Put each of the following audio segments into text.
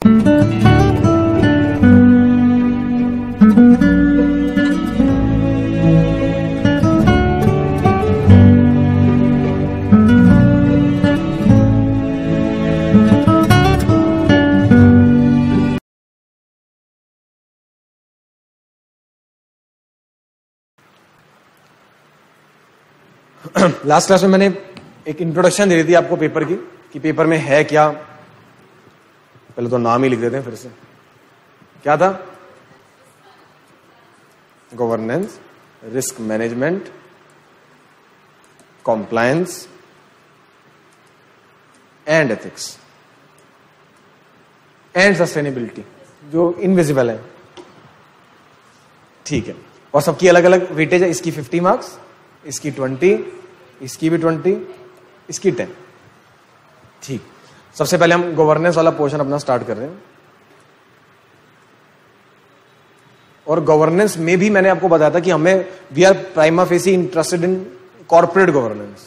Last class में मैंने एक इंट्रोडक्शन दे दी थी आपको पेपर की, कि पेपर में है क्या। पहले तो नाम ही लिख देते हैं फिर से। क्या था? Governance, risk management, compliance and ethics and sustainability, जो इनविजिबल है। ठीक है, और सबकी अलग अलग वेटेज है। इसकी 50 मार्क्स, इसकी 20, इसकी भी 20, इसकी 10। ठीक, सबसे पहले हम गवर्नेंस वाला पोर्शन अपना स्टार्ट कर रहे हैं। और गवर्नेंस में भी मैंने आपको बताया था कि हमें we are prima facie interested in corporate governance.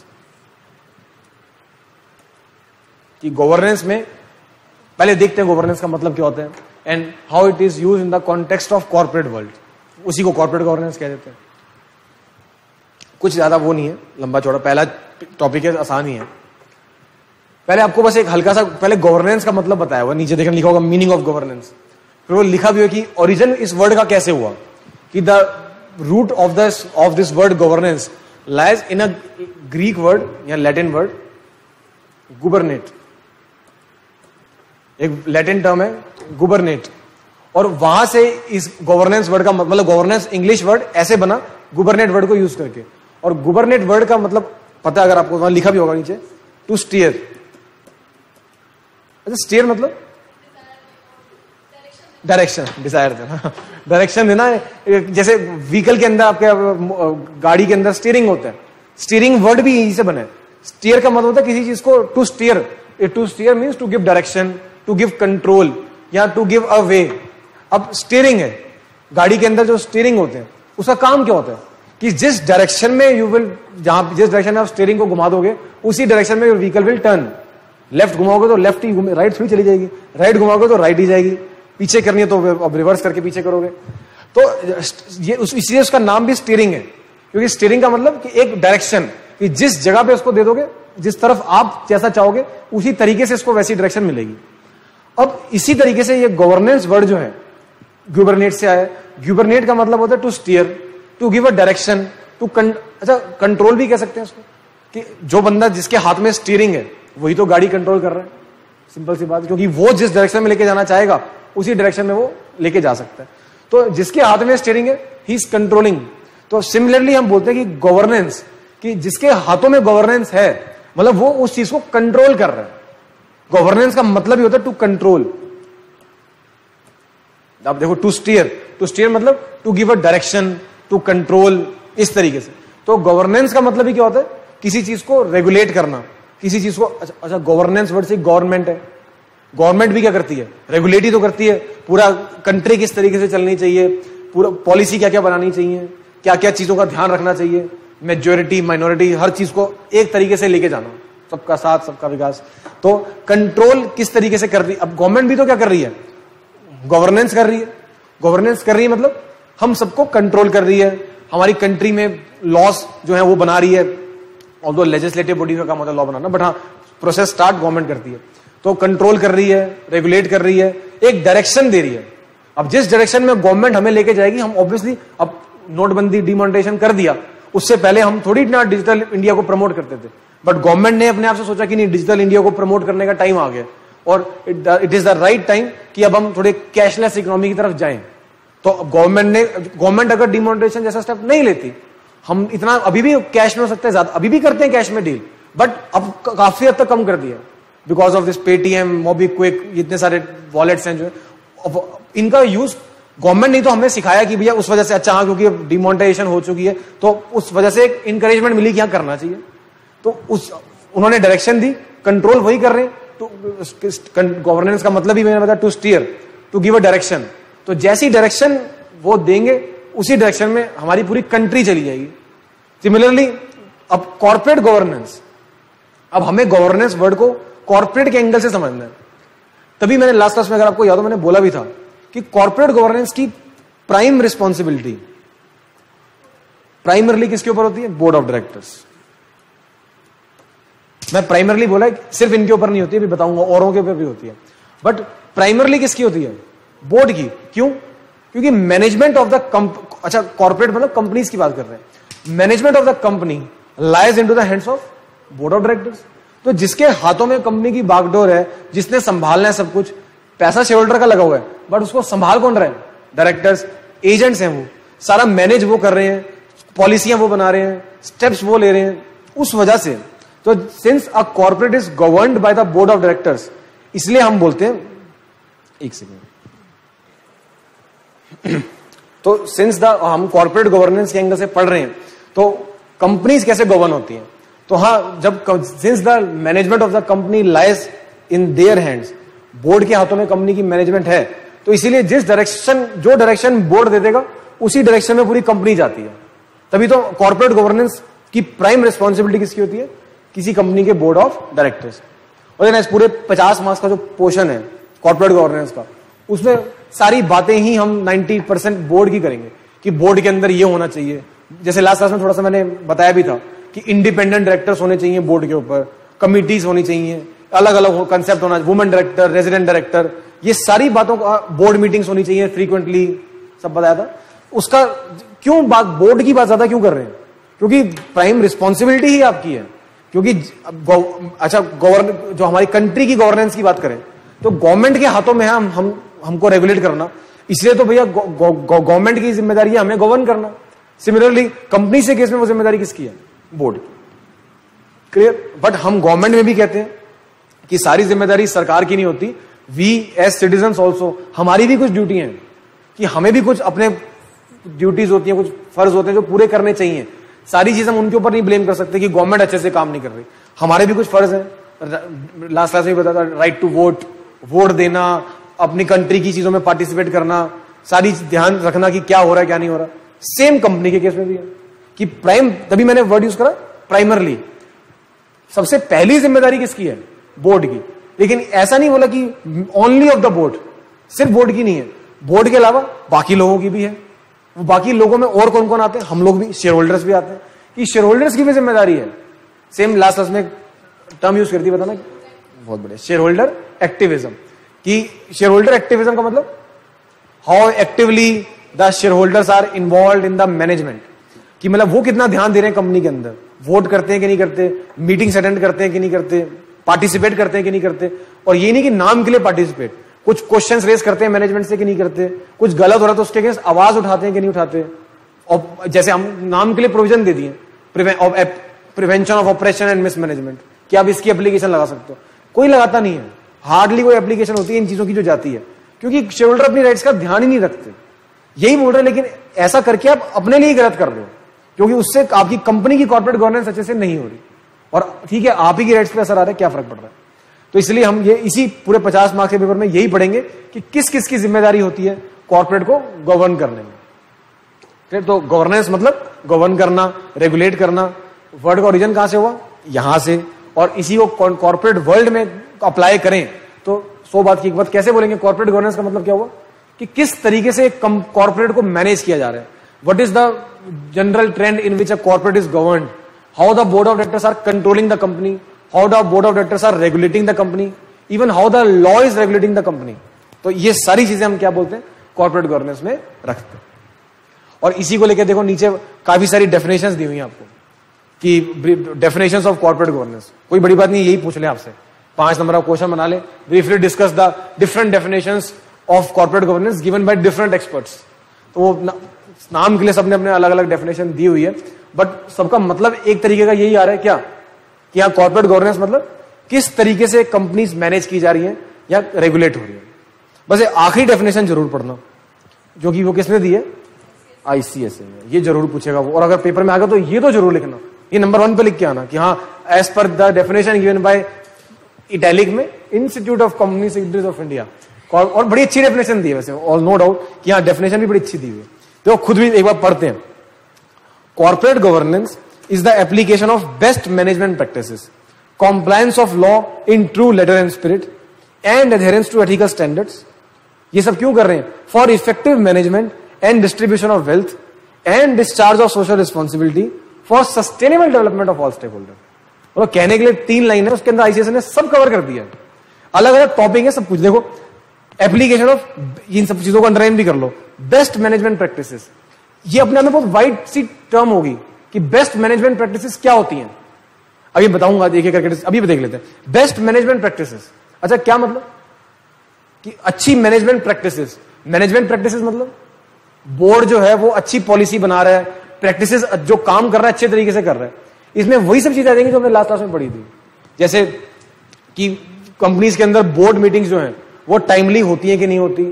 कि गवर्नेंस में पहले देखते हैं गवर्नेंस का मतलब क्या होता है and how it is use in the context of corporate world. उसी को कॉर्पोरेट गवर्नेंस कह देते हैं। कुछ ज्यादा वो नहीं है, लंबा चौड़ा। पहला टॉपिक है, आसान ही है। पहले आपको बस एक हल्का सा पहले गवर्नेंस का मतलब बताया हुआ, नीचे देखने लिखा होगा मीनिंग ऑफ गवर्नेंस। फिर वो लिखा भी है कि ओरिजिन इस वर्ड का कैसे हुआ, कि the root of this word governance lies in a Greek word या लैटिन वर्ड गुबरनेट। एक लैटिन टर्म है गुबरनेट, और वहां से इस गवर्नेंस वर्ड का मतलब गवर्नेंस इंग्लिश वर्ड ऐसे बना गुबरनेट वर्ड को यूज करके। और गुबरनेट वर्ड का मतलब पता है अगर आपको, वहां लिखा भी होगा नीचे, टू स्टीयर। अच्छा, स्टीयर मतलब डायरेक्शन, डिजायर देना, डायरेक्शन देना। जैसे व्हीकल के अंदर, आपके गाड़ी के अंदर स्टीयरिंग होता है। स्टीयरिंग वर्ड भी यही से बना है। स्टीयर का मतलब होता है किसी चीज को to steer. To steer means to give direction, to give control या टू गिव अ वे। अब स्टीयरिंग है, गाड़ी के अंदर जो स्टीयरिंग होते हैं उसका काम क्या होता है कि जिस डायरेक्शन में यू विल, जिस डायरेक्शन में आप स्टीयरिंग को घुमा दोगे उसी डायरेक्शन में व्हीकल विल टर्न। लेफ्ट घुमाओगे तो लेफ्ट ही घूमे, राइट थोड़ी चली जाएगी। राइट घुमाओगे तो राइट ही जाएगी। पीछे करनी है तो अब रिवर्स करके पीछे करोगे। तो ये इसलिए उसका नाम भी स्टीयरिंग है, क्योंकि स्टीयरिंग का मतलब कि एक डायरेक्शन, कि जिस जगह पे उसको दे दोगे, जिस तरफ आप जैसा चाहोगे उसी तरीके से इसको वैसी डायरेक्शन मिलेगी। अब इसी तरीके से ये गवर्नेंस वर्ड जो है ग्यूबरनेट से आया। ग्यूबरनेट का मतलब होता है to steer, to give a direction, to अच्छा कंट्रोल भी कह सकते हैं उसको, कि जो बंदा जिसके हाथ में स्टीयरिंग है वही तो गाड़ी कंट्रोल कर रहा है। सिंपल सी बात, क्योंकि वो जिस डायरेक्शन में लेके जाना चाहेगा उसी डायरेक्शन में वो लेके जा सकता है। तो जिसके हाथ में स्टीयरिंग है ही इज कंट्रोलिंग। तो सिमिलरली हम बोलते हैं कि गवर्नेंस, कि जिसके हाथों में गवर्नेंस है मतलब वो उस चीज को कंट्रोल कर रहा है। गवर्नेंस का मतलब ही होता है टू कंट्रोल। आप देखो, टू स्टीयर मतलब to give a direction, to control, इस तरीके से। तो गवर्नेंस का मतलब ही क्या होता है? किसी चीज को रेगुलेट करना, किसी चीज को। अच्छा, गवर्नेंस वर्ड से गवर्नमेंट है। गवर्नमेंट भी क्या करती है? रेगुलेट ही तो करती है। पूरा कंट्री किस तरीके से चलनी चाहिए, पूरा पॉलिसी क्या क्या बनानी चाहिए, क्या क्या चीजों का ध्यान रखना चाहिए, मेजोरिटी माइनॉरिटी, हर चीज को एक तरीके से लेके जाना, सबका साथ सबका विकास। तो कंट्रोल किस तरीके से कर रही है? अब गवर्नमेंट भी तो क्या कर रही है? गवर्नेंस कर रही है। गवर्नेंस कर रही है मतलब हम सबको कंट्रोल कर रही है। हमारी कंट्री में लॉस जो है वो बना रही है। ऑल्दो लेजिस्लेटिव बॉडी का काम होता है लॉ बनाना, बट हाँ प्रोसेस स्टार्ट गवर्नमेंट करती है। तो कंट्रोल कर रही है, रेगुलेट कर रही है, एक डायरेक्शन दे रही है। अब जिस डायरेक्शन में गवर्नमेंट हमें लेके जाएगी, हम ऑब्वियसली, अब नोटबंदी डिमोनेटाइजेशन कर दिया, उससे पहले हम थोड़ी इतना डिजिटल इंडिया को प्रमोट करते थे, बट गवर्नमेंट ने अपने आप से सोचा कि नहीं, डिजिटल इंडिया को प्रमोट करने का टाइम आ गया और it is the right time कि अब हम थोड़े कैशलेस इकोनॉमी की तरफ जाएं। तो गवर्नमेंट अगर डिमोनेटाइजेशन जैसा स्टेप नहीं लेती, हम इतना अभी भी कैश में हो सकते हैं, ज्यादा अभी भी करते हैं कैश में डील, बट अब काफी हद तक कम कर दिया because of this Paytm, MobiKwik, इतने सारे वॉलेट्स हैं जो इनका यूज गवर्नमेंट नहीं तो हमें सिखाया कि भैया उस वजह से, अच्छा हाँ क्योंकि डिमोनेटाइजेशन हो चुकी है तो उस वजह से एक इंकरेजमेंट मिली कि हाँ करना चाहिए, तो उन्होंने डायरेक्शन दी, कंट्रोल वही कर रहे हैं। तो गवर्नेंस का मतलब ही मैंने बताया to steer, to give a direction. तो जैसी डायरेक्शन वो देंगे उसी डायरेक्शन में हमारी पूरी कंट्री चली जाएगी। सिमिलरली अब कॉर्पोरेट गवर्नेंस, अब हमें गवर्नेंस वर्ड को कॉर्पोरेट के एंगल से समझना है, तभी मैंने लास्ट क्लास में, अगर आपको याद हो, मैंने बोला भी था कि कॉर्पोरेट गवर्नेंस की प्राइम रिस्पॉन्सिबिलिटी प्राइमरली किसके ऊपर होती है? Board of directors. मैं प्राइमरली बोला सिर्फ इनके ऊपर नहीं होती है, भी बताऊंगा औरों के ऊपर भी होती है, बट प्राइमरली किसकी होती है? बोर्ड की। क्यों? क्योंकि मैनेजमेंट ऑफ द अच्छा, कॉर्पोरेट मतलब कंपनीज की बात कर रहे हैं। Management of the company lies into the hands of board of directors. तो जिसके हाथों में कंपनी की बागडोर है, जिसने संभालना है सब कुछ, पैसा शेयर होल्डर का लगा हुआ है, बट उसको संभाल कौन रहे हैं? डायरेक्टर्स, एजेंट्स हैं, वो सारा मैनेज वो कर रहे हैं, पॉलिसियां वो बना रहे हैं, स्टेप्स वो ले रहे हैं। उस वजह से तो since a corporate is governed by the board of directors, इसलिए हम बोलते हैं, एक सेकेंड, तो सिंस द हम कॉर्पोरेट गवर्नेंस के एंगल से पढ़ रहे हैं, तो कंपनीज कैसे गवर्न होती हैं? तो हाँ, जब since the management of the company lies in their hands, board के हाथों में कंपनी की मैनेजमेंट है, तो इसीलिए जो डायरेक्शन बोर्ड दे देगा, उसी डायरेक्शन में पूरी कंपनी जाती है। तभी तो कॉर्पोरेट गवर्नेंस की प्राइम रिस्पॉन्सिबिलिटी किसकी होती है? किसी कंपनी के बोर्ड ऑफ डायरेक्टर्स। और इस पूरे 50 मार्क्स का जो पोर्शन है कॉर्पोरेट गवर्नेंस का, उसमें सारी बातें ही हम 90% बोर्ड की करेंगे कि बोर्ड के अंदर ये होना चाहिए। जैसे लास्ट क्लास में थोड़ा सा मैंने बताया भी था कि इंडिपेंडेंट डायरेक्टर्स होने चाहिए बोर्ड के ऊपर, कमिटीज होनी चाहिए, अलग अलग कंसेप्ट होना, वुमेन डायरेक्टर, रेजिडेंट डायरेक्टर, ये सारी बातों का बोर्ड मीटिंग्स होनी चाहिए फ्रीक्वेंटली, सब बताया था। उसका क्यों बात, बोर्ड की बात ज्यादा क्यों कर रहे हैं? क्योंकि प्राइम रिस्पॉन्सिबिलिटी ही आपकी है। क्योंकि अच्छा, जो हमारी कंट्री की गवर्नेंस की बात करें तो गवर्नमेंट के हाथों में है हमको रेगुलेट करना, इसलिए तो भैया गवर्नमेंट की जिम्मेदारी है हमें गवर्न करना। सिमिलरली कंपनी से केस में वो जिम्मेदारी किसकी है? बोर्ड। क्लियर? बट हम गवर्नमेंट में भी कहते हैं कि सारी जिम्मेदारी सरकार की नहीं होती, वी एज सिटीजन्स ऑल्सो, हमारी भी कुछ ड्यूटी है कि हमें भी कुछ अपने ड्यूटीज होती हैं, कुछ फर्ज होते हैं जो पूरे करने चाहिए। सारी चीज हम उनके ऊपर नहीं ब्लेम कर सकते कि गवर्नमेंट अच्छे से काम नहीं कर रही, हमारे भी कुछ फर्ज है। लास्ट क्लास में बताया था, राइट टू वोट देना, अपनी कंट्री की चीजों में पार्टिसिपेट करना, सारी ध्यान रखना कि क्या हो रहा है क्या नहीं हो रहा। सेम कंपनी के केस में भी है कि प्राइम, तभी मैंने वर्ड यूज करा प्राइमरली, सबसे पहली जिम्मेदारी किसकी है? बोर्ड की। लेकिन ऐसा नहीं बोला कि ओनली ऑफ द बोर्ड, सिर्फ बोर्ड की नहीं है, बोर्ड के अलावा बाकी लोगों की भी है। वो बाकी लोगों में और कौन कौन आते हैं? हम लोग भी, शेयर होल्डर्स भी आते हैं, कि शेयर होल्डर्स की भी जिम्मेदारी है। सेम लास्ट क्लास में टर्म यूज करती है, बताना बहुत बढ़िया, शेयर होल्डर एक्टिविज्म। कि शेयर होल्डर एक्टिविज्म का मतलब how actively the share holders are involve in the management, कि मतलब वो कितना ध्यान दे रहे हैं कंपनी के अंदर, वोट करते हैं कि नहीं करते, मीटिंग्स अटेंड करते हैं कि नहीं करते, पार्टिसिपेट करते हैं कि नहीं करते। और ये नहीं कि नाम के लिए पार्टिसिपेट, कुछ क्वेश्चंस रेज करते हैं मैनेजमेंट से कि नहीं करते, कुछ गलत हो रहा है तो उसके अगेंस्ट आवाज उठाते हैं कि नहीं उठाते। और जैसे हम नाम के लिए प्रोविजन दे दिए, prevention of operation and mismanagement, कि आप इसकी एप्लीकेशन लगा सकते हो, कोई लगाता नहीं है, हार्डली कोई एप्लीकेशन होती है इन चीजों की जो जाती है, क्योंकि शेयर होल्डर अपनी राइट्स का ध्यान ही नहीं रखते। यही बोल रहे हैं, लेकिन ऐसा करके आप अपने लिए गलत कर रहे हो, क्योंकि उससे आपकी कंपनी की कॉर्पोरेट गवर्नेंस अच्छे से नहीं हो रही, और ठीक है आप ही की राइट्स पे असर आ रहा है, क्या फर्क पड़ रहा है। तो इसलिए हम ये इसी पूरे 50 मार्क्स के पेपर में यही पढ़ेंगे कि किस किस की जिम्मेदारी होती है कॉर्पोरेट को गवर्न करने में। तो गवर्नेंस मतलब गवर्न करना, रेगुलेट करना। वर्ड का ओरिजिन कहां से हुआ? यहां से, और इसी को कॉर्पोरेट वर्ल्ड में अप्लाई करें तो 100 बात की एक बात कैसे बोलेंगे? कॉर्पोरेट गवर्नेंस का मतलब क्या हुआ कि किस तरीके से कॉर्पोरेट को मैनेज किया जा रहा है, what is the general trend in which a corporate is governed, how the board of directors are controlling the company, how the board of directors are regulating the company, even how the law is regulating the company। तो ये सारी चीजें हम क्या बोलते हैं? Corporate governance में रखते हैं। और इसी को लेकर देखो नीचे काफी सारी डेफिनेशंस दी हुई हैं आपको, कि डेफिनेशंस ऑफ कॉर्पोरेट गवर्नेंस, कोई बड़ी बात नहीं, यही पूछ ले आपसे, 5 नंबर का क्वेश्चन बना ले, briefly discuss the different definitions of corporate governance given by different experts. तो वो नाम के लिए सबने अपने अलग अलग डेफिनेशन दी हुई है, बट सबका मतलब एक तरीके का यही आ रहा है क्या, कि यहां कॉर्पोरेट गवर्नेंस मतलब किस तरीके से कंपनीज मैनेज की जा रही है या रेगुलेट हो रही है। बस ये आखिरी डेफिनेशन जरूर पढ़ना, जो कि वो किसने दी है? आईसीएसए में। ये जरूर पूछेगा वो, और अगर पेपर में आ गया तो ये तो जरूर लिखना, ये नंबर 1 पे लिख के आना कि हाँ, as per the definition given by italic में institute of company secretaries of India. और बड़ी अच्छी डेफिनेशन दी है वैसे, ऑल नो डाउट कि हाँ डेफिनेशन भी बड़ी अच्छी दी हुई है, तो खुद भी एक बार पढ़ते हैं। Corporate governance is the application of best management practices, compliance of law in true letter and spirit, and adherence to ethical standards. ये सब क्यों कर रहे हैं? For effective management and distribution of wealth and discharge of social responsibility for sustainable development of all stake holder. और कहने के लिए 3 लाइन है, उसके अंदर आईसीएस ने सब कवर कर दिया है, अलग अलग टॉपिक है, सब कुछ। देखो एप्लीकेशन ऑफ, इन सब चीजों को अंडरलाइन भी कर लो। बेस्ट मैनेजमेंट प्रैक्टिसेस, ये अपने आप में बहुत वाइड सी टर्म होगी कि बेस्ट मैनेजमेंट प्रैक्टिसेस क्या होती हैं। अभी बताऊंगा, एक एक करके अभी देख लेते हैं। बेस्ट मैनेजमेंट प्रैक्टिसेस, अच्छा क्या मतलब कि अच्छी मैनेजमेंट प्रैक्टिसेस। मैनेजमेंट प्रैक्टिसेस मतलब बोर्ड जो है वो अच्छी पॉलिसी बना रहा है, प्रैक्टिसेस जो काम कर रहा है अच्छे तरीके से कर रहा है। इसमें वही सब चीजें आ जाएंगी जो हमने लास्ट क्लास में पढ़ी थी, जैसे कि कंपनीज के अंदर बोर्ड मीटिंग्स जो हैं वो टाइमली होती हैं कि नहीं होती।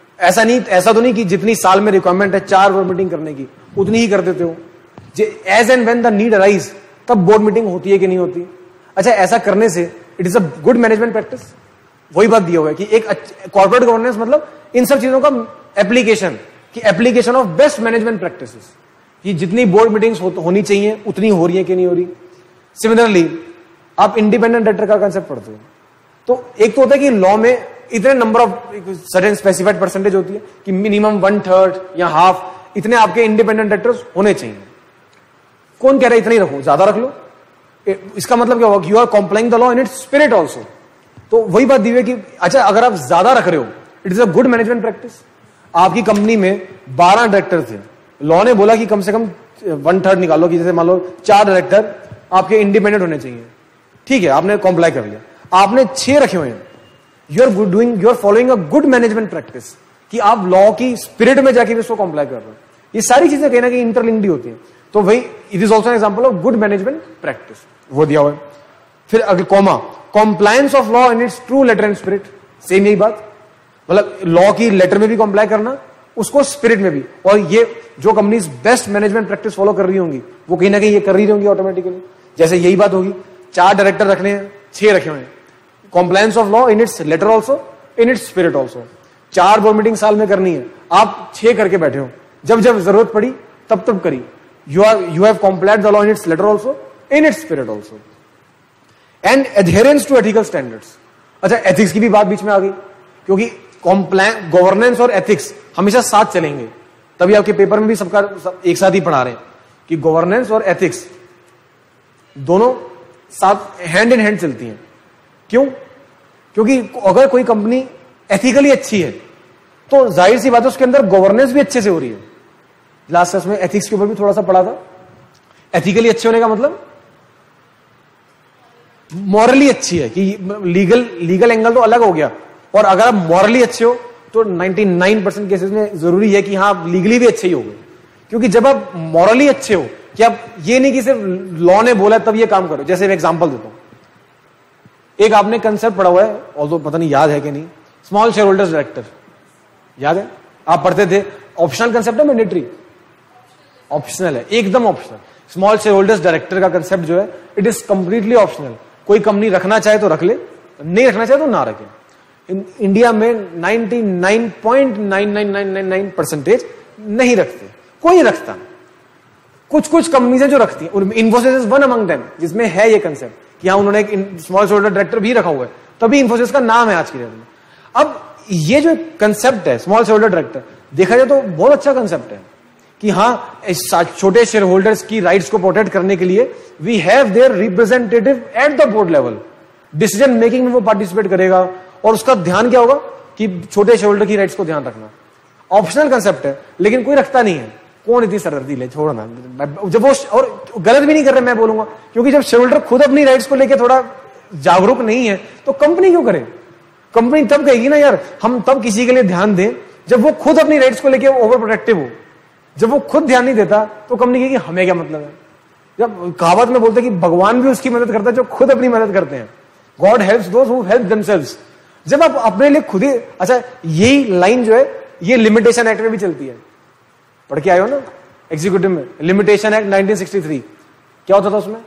ऐसा तो नहीं कि जितनी साल में रिक्वायरमेंट है 4 बोर्ड मीटिंग करने की उतनी ही कर देते हो। As and when the need arise तब बोर्ड मीटिंग होती है कि नहीं होती। अच्छा, ऐसा करने से it is a good management practice. वही बात दिया हुआ है कि एक कॉर्पोरेट गवर्नेंस मतलब इन सब चीजों का एप्लीकेशन, कि application of best management practices, कि जितनी बोर्ड मीटिंग्स होनी चाहिए उतनी हो रही है कि नहीं हो रही। सिमिलरली आप इंडिपेंडेंट डायरेक्टर का कंसेप्ट पढ़ते हो तो एक तो होता है कि लॉ में इतने number of certain specified percentage होती है कि मिनिमम 1/3 या हाफ इतने आपके इंडिपेंडेंट डायरेक्टर्स होने चाहिए। कौन कह रहा है इतना ही रखो, ज्यादा रख लो। इसका मतलब क्या होगा? You are complying the law in its spirit also. तो वही बात दी हुई है कि अच्छा अगर आप ज्यादा रख रहे हो it is a good management practice. आपकी कंपनी में 12 डायरेक्टर थे, लॉ ने बोला कि कम से कम 1/3 निकालो, कि जैसे मान लो 4 डायरेक्टर आपके इंडिपेंडेंट होने चाहिए। ठीक है, आपने कॉम्प्लाई कर लिया, आपने 6 रखे हुए हैं। You are following a good management practice, कि आप लॉ की स्पिरिट में जाके भी इसको कॉम्प्लाई कर रहे हो। ये सारी चीजें कहीं ना कहीं इंटरलिंक्ड होती है। तो वही it is also an example of good management practice, वो दिया हुआ है। फिर अगर comma, compliance of law in its true letter and spirit, same यही बात, मतलब लॉ की लेटर में भी कॉम्प्लाई करना, उसको स्पिरिट में भी। और ये जो companies best management practice follow कर रही होंगी वो कहीं ना कहीं ये कर रही होंगी ऑटोमेटिकली। जैसे यही बात होगी, 4 डायरेक्टर रखने हैं, 6 रखे हुए हैं, compliance of law in its letter also in its spirit also. 4 board meeting साल में करनी है, आप 6 करके बैठे हो, जब जब जरूरत पड़ी तब करी। You have complied the law in its letter also in its spirit also. And adherence to ethical standards, अच्छा एथिक्स की भी बात बीच में आ गई, क्योंकि गवर्नेंस और एथिक्स हमेशा साथ चलेंगे, तभी आपके पेपर में भी सबका एक साथ ही पढ़ा रहे हैं कि गवर्नेंस और एथिक्स दोनों साथ हैंड इन हैंड चलती हैं। क्यों? क्योंकि अगर कोई कंपनी एथिकली अच्छी है तो जाहिर सी बात है उसके अंदर गवर्नेंस भी अच्छे से हो रही है। लास्ट क्लास में एथिक्स के ऊपर भी थोड़ा सा पढ़ा था। एथिकली अच्छे होने का मतलब मॉरली अच्छी है, कि लीगल एंगल तो अलग हो गया, और अगर आप मॉरली अच्छे हो तो 99% केसेस में जरूरी है कि हाँ आप लीगली भी अच्छे ही होंगे। क्योंकि जब आप मॉरली अच्छे हो, कि आप ये नहीं कि सिर्फ लॉ ने बोला तब ये काम करो। जैसे मैं एग्जांपल देता हूं, एक आपने कंसेप्ट पढ़ा हुआ है, ऑल्सो पता नहीं याद है कि नहीं, स्मॉल शेयर होल्डर्स डायरेक्टर, याद है? आप पढ़ते थे। ऑप्शनल कंसेप्ट है, मैंडेटरी? ऑप्शनल है, एकदम optional. Small share holders director का कंसेप्ट जो है इट इज कंप्लीटली ऑप्शनल। कोई कंपनी रखना चाहे तो रख ले, नहीं रखना चाहे तो ना रखे। इंडिया में 99.99999% नहीं रखते, कोई रखता। कुछ कंपनीज है जो रखती हैं, Infosys is one among them, जिसमें है ये कंसेप्ट कि हाँ उन्होंने एक स्मॉल शेयर होल्डर डायरेक्टर भी रखा हुआ है, तभी इन्फोसिस का नाम है आज की डेट में। अब ये जो कंसेप्ट है स्मॉल शेयर होल्डर डायरेक्टर, देखा जाए तो बहुत अच्छा कंसेप्ट है कि हाँ छोटे शेयर होल्डर्स की राइट्स को प्रोटेक्ट करने के लिए we have their representative at the board level, decision making में वो पार्टिसिपेट करेगा, और उसका ध्यान क्या होगा कि छोटे शेयर होल्डर की राइट्स को ध्यान रखना। ऑप्शनल कंसेप्ट है, लेकिन कोई रखता नहीं है। कौन इतनी सरदर्दी ले, छोड़ना। जब वो, और गलत भी नहीं कर रहे मैं बोलूंगा, क्योंकि जब शेयर होल्डर खुद अपनी राइट्स को लेकर थोड़ा जागरूक नहीं है तो कंपनी क्यों करे? कंपनी तब कहेगी ना यार हम तब किसी के लिए ध्यान दें जब वो खुद अपनी राइट्स को लेकर ओवर प्रोटेक्टिव हो। जब वो खुद ध्यान नहीं देता तो कंपनी कहेगी हमें क्या मतलब है। जब कहावत में बोलते हैं कि भगवान भी उसकी मदद करता है जो खुद अपनी मदद करते हैं, God helps those who help themselves. जब आप अपने लिए खुद ही, अच्छा यही लाइन जो है ये लिमिटेशन एक्ट में भी चलती है, पढ़ के आए हो ना एग्जीक्यूटिव में, लिमिटेशन एक्ट 1963। क्या होता था उसमें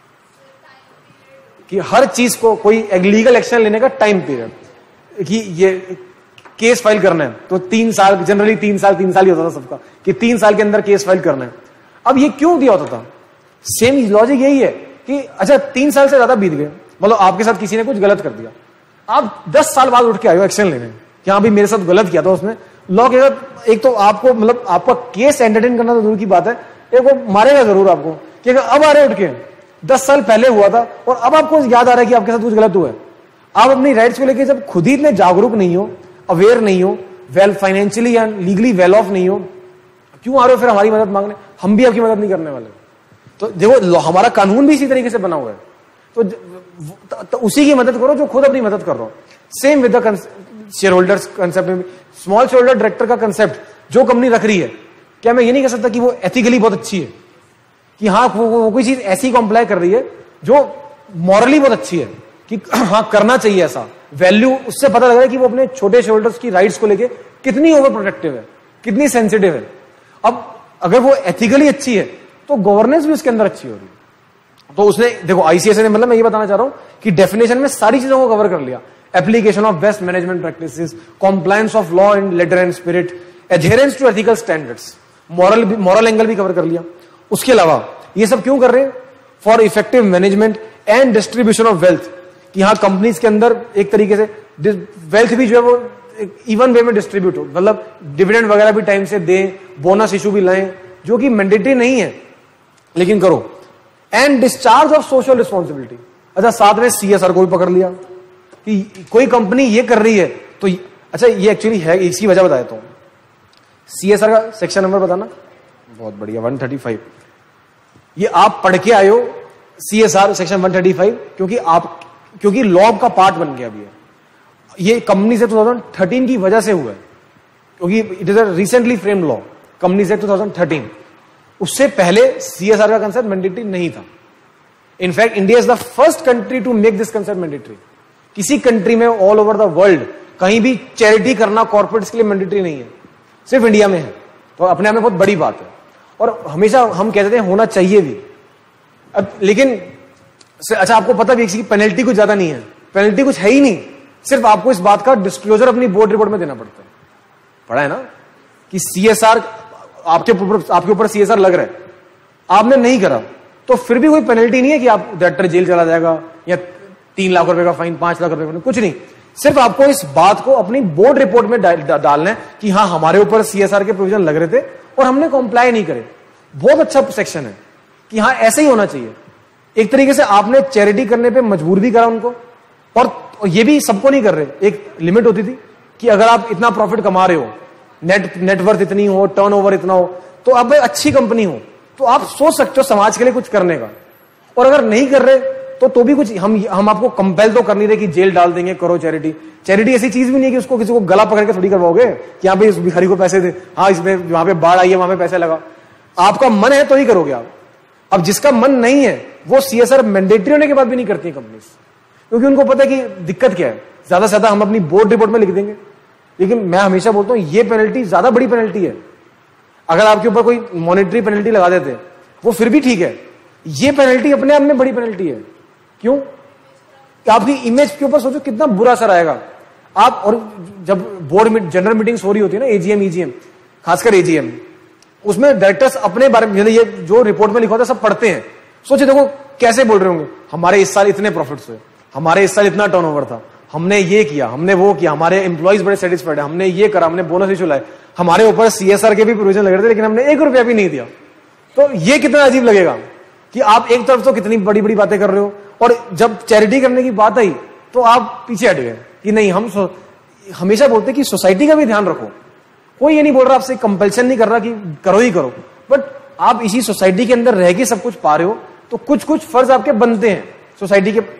कि हर चीज को कोई लीगल एक्शन लेने का टाइम पीरियड, कि ये केस फाइल करना है तो 3 साल, जनरली 3 साल ही होता था सबका, कि 3 साल के अंदर केस फाइल करना है। अब ये क्यों दिया होता था? सेम लॉजिक यही है कि अच्छा 3 साल से ज्यादा बीत गए, मतलब आपके साथ किसी ने कुछ गलत कर दिया, आप 10 साल बाद उठ के आए हो एक्शन लेने कि हाँ भाई मेरे साथ गलत किया था उसने, लॉ के साथ एक तो आपको मतलब आपका केस एंटरटेन करना तो दूर की बात है, एक वो मारेगा जरूर आपको कि अगर अब आ रहे उठ के 10 साल पहले हुआ था और अब आपको याद आ रहा है कि आपके साथ कुछ गलत हुआ है। आप अपनी राइट्स को लेकर जब खुद ही इतने जागरूक नहीं हो, अवेयर नहीं हो, वेल फाइनेंशियली या लीगली वेल ऑफ नहीं हो, क्यों आ रहे हो फिर हमारी मदद मांगने? हम भी आपकी मदद नहीं करने वाले। तो देखो हमारा कानून भी इसी तरीके से बना हुआ है, तो उसी की मदद करो जो खुद अपनी मदद कर रहा हो। Same with the share holders concept में, स्मॉल शेयर होल्डर डायरेक्टर का कंसेप्ट जो कंपनी रख रही है, क्या मैं ये नहीं कह सकता कि वो एथिकली बहुत अच्छी है, कि हाँ वो कोई चीज ऐसी कंप्लाई कर रही है जो मॉरली बहुत अच्छी है, कि हाँ करना चाहिए ऐसा, वैल्यू उससे पता लग रहा है कि वो अपने छोटे शेयर होल्डर्स की राइट्स को लेके कितनी ओवर प्रोटेक्टिव है, कितनी सेंसिटिव है। अब अगर वो एथिकली अच्छी है तो गवर्नेंस भी उसके अंदर अच्छी हो रही है। तो उसने देखो आईसीएस ने, मतलब मैं ये बताना चाह रहा हूं कि डेफिनेशन में सारी चीजों को कवर कर लिया, application of best management practices, compliance of law in letter and spirit, adherence to ethical standards, moral angle भी कवर कर लिया। उसके अलावा ये सब क्यों कर रहे हैं? For effective management and distribution of wealth, कि हाँ कंपनीज के अंदर एक तरीके से वेल्थ भी जो है वो इवन वे में डिस्ट्रीब्यूट हो, मतलब डिविडेंड वगैरह भी टाइम से दें, बोनस इशू भी लाएं, जो कि मैंडेटरी नहीं है लेकिन करो। And discharge of social responsibility. अच्छा साथ में सीएसआर को भी पकड़ लिया कि कोई कंपनी ये कर रही है तो अच्छा ये एक्चुअली है, इसकी वजह बता देता हूं। सीएसआर का सेक्शन नंबर बताना, बहुत बढ़िया, 135। ये आप पढ़ के आए हो सीएसआर सेक्शन 135, क्योंकि लॉ का पार्ट बन गया अभी है। ये कंपनी से 2013 की वजह से हुआ है, क्योंकि it is a recently framed law, company से 2013। उससे पहले सीएसआर का कंसेप्ट मैंडेटरी नहीं था। In fact India is the first country to make this concept mandatory. किसी कंट्री में ऑल ओवर द वर्ल्ड कहीं भी चैरिटी करना कॉर्पोरेट्स के लिए मैंडेटरी नहीं है, सिर्फ इंडिया में है। तो अपने आप में बहुत बड़ी बात है, और हमेशा हम कहते थे होना चाहिए भी। अब लेकिन अच्छा आपको पता भी इसकी पेनल्टी कुछ ज्यादा नहीं है, पेनल्टी कुछ है ही नहीं, सिर्फ आपको इस बात का डिस्क्लोजर अपनी बोर्ड रिपोर्ट में देना पड़ता है। पढ़ा है ना कि सीएसआर आपके ऊपर सीएसआर लग रहा है, आपने नहीं करा तो फिर भी कोई पेनल्टी नहीं है कि आप डायरेक्टर जेल चला जाएगा या 3 लाख रुपए का फाइन, 5 लाख रुपए का फाइन, कुछ नहीं। सिर्फ आपको इस बात को अपनी बोर्ड रिपोर्ट में डालना है कि हाँ हमारे ऊपर सीएसआर के प्रोविजन लग रहे थे और हमने कॉम्प्लाई नहीं करे। बहुत अच्छा सेक्शन है कि हाँ ऐसे ही होना चाहिए। एक तरीके से आपने चैरिटी करने पे मजबूर भी करा उनको, और ये भी सबको नहीं कर रहे। एक लिमिट होती थी कि अगर आप इतना प्रॉफिट कमा रहे हो, नेटवर्थ इतनी हो, टर्नओवर इतना हो, तो अब अच्छी कंपनी हो तो आप सोच सकते हो समाज के लिए कुछ करने का। और अगर नहीं कर रहे तो भी कुछ हम आपको कंपेल तो कर नहीं रहे कि जेल डाल देंगे, करो चैरिटी। चैरिटी ऐसी चीज भी नहीं है कि उसको किसी को गला पकड़ के थोड़ी करवाओगे कि यहाँ पे इस भिखारी को पैसे दे, हाँ इसमें वहां पे बाढ़ आई है वहां पे पैसे लगा। आपका मन है तो ही करोगे आप। अब जिसका मन नहीं है वो सीएसआर मैंडेटरी होने के बाद भी नहीं करती कंपनीज, क्योंकि उनको पता है कि दिक्कत क्या है। ज्यादा से ज्यादा हम अपनी बोर्ड रिपोर्ट में लिख देंगे, लेकिन मैं हमेशा बोलता हूं ये पेनल्टी ज्यादा बड़ी पेनल्टी है। अगर आपके ऊपर कोई मॉनेटरी पेनल्टी लगा देते वो फिर भी ठीक है, ये पेनल्टी अपने आप में बड़ी पेनल्टी है। क्यों? कि आपकी इमेज के ऊपर सोचो कितना बुरा असर आएगा। आप और जब बोर्ड में जनरल मीटिंग्स हो रही होती है ना, एजीएम ईजीएम, खासकर एजीएम, उसमें डायरेक्टर्स अपने बारे में ये जो रिपोर्ट में लिखा होता है सब पढ़ते हैं। सोचे देखो कैसे बोल रहे होंगे, हमारे इस साल इतने प्रॉफिट्स हुए, हमारे इस साल इतना टर्नओवर था, हमने ये किया, हमने वो किया, हमारे एम्प्लॉइज बड़े सेटिस्फाइड है, हमने ये करा, हमने बोनस इशू लाए, हमारे ऊपर सीएसआर के भी प्रोविजन लग रहे थे लेकिन हमने 1 रुपया भी नहीं दिया। तो ये कितना अजीब लगेगा कि आप एक तरफ तो कितनी बड़ी बड़ी बातें कर रहे हो और जब चैरिटी करने की बात आई तो आप पीछे हट गए कि नहीं। हम हमेशा बोलते कि सोसाइटी का भी ध्यान रखो। कोई ये नहीं बोल रहा, आपसे कंपल्सन नहीं कर रहा कि करो ही करो, बट आप इसी सोसाइटी के अंदर रह के सब कुछ पा रहे हो तो कुछ कुछ फर्ज आपके बनते हैं सोसाइटी के।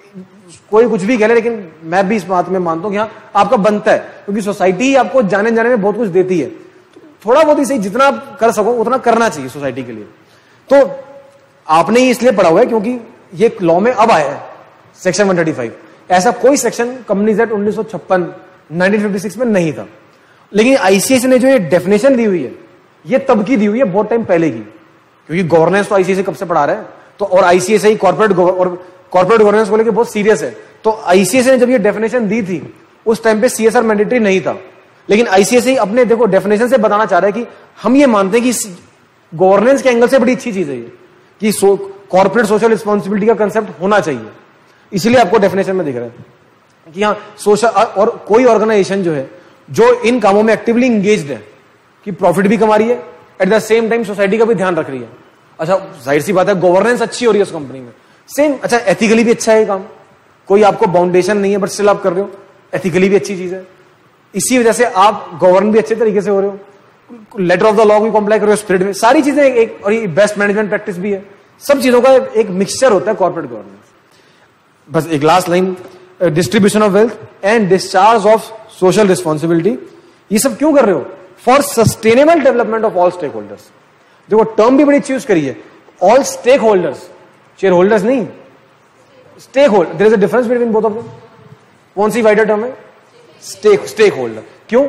कोई कुछ भी कह ले, लेकिन मैं भी इस बात में मानता हूं कि हाँ आपका बनता है, क्योंकि सोसाइटी ही आपको जाने में बहुत कुछ देती है। तो थोड़ा बहुत ही सही, जितना आप कर सको उतना करना चाहिए सोसाइटी के लिए। तो आपने ही इसलिए पढ़ा हुआ है क्योंकि ये लॉ में अब आया है सेक्शन 135। ऐसा कोई सेक्शन कंपनीज एक्ट 1956 1956 में नहीं था। लेकिन आईसीएसई ने जो ये डेफिनेशन दी हुई है ये तब की दी हुई है, बहुत टाइम पहले की, क्योंकि गवर्नेंस तो आईसीएसई कब से पढ़ा रहे हैं। तो और आईसीएसई कॉर्पोरेट गवर्नेंस को लेकर बहुत सीरियस है। तो आईसीएसई ने जब ये डेफिनेशन दी थी उस टाइम पे सीएसआर मैंडेटरी नहीं था, लेकिन आईसीएसई अपने देखो डेफिनेशन से बताना चाह रहा है कि हम ये मानते हैं कि गवर्नेंस के एंगल से बड़ी अच्छी चीज है ये कि कॉर्पोरेट सोशल रिस्पॉन्सिबिलिटी का कंसेप्ट होना चाहिए, इसलिए आपको डेफिनेशन में दिख रहा है। कि हाँ सोशल, और कोई ऑर्गेनाइजेशन जो है जो इन कामों में एक्टिवली इंगेज्ड है कि प्रॉफिट भी कमा रही है, at the same time society का भी ध्यान रख रही है। अच्छा जाहिर सी बात है गवर्नेंस अच्छी हो रही है उस कंपनी में, सेम अच्छा एथिकली भी अच्छा है ये काम, कोई आपको बाउंडेशन नहीं है बट स्टिल आप कर रहे हो, एथिकली भी अच्छी चीज है। इसी वजह से आप गवर्न भी अच्छे तरीके से हो रहे हो, लेटर ऑफ द लॉ भी कॉम्प्लाई कर रहे हो, स्पिरिट में, सारी चीजें एक, और ये बेस्ट मैनेजमेंट प्रैक्टिस भी है। सब चीजों का एक मिक्सचर होता है कॉर्पोरेट गवर्नेंस। बस एक last line, distribution of wealth and discharge of social responsibility, ये सब क्यों कर रहे हो? For sustainable development of all stake holders. देखो टर्म भी बड़ी अच्छी यूज करी है, all stake holders, share holders नहीं, stake holder, there is a difference between both of them. कौन सी वाइडर टर्म है? Stake holder. क्यों?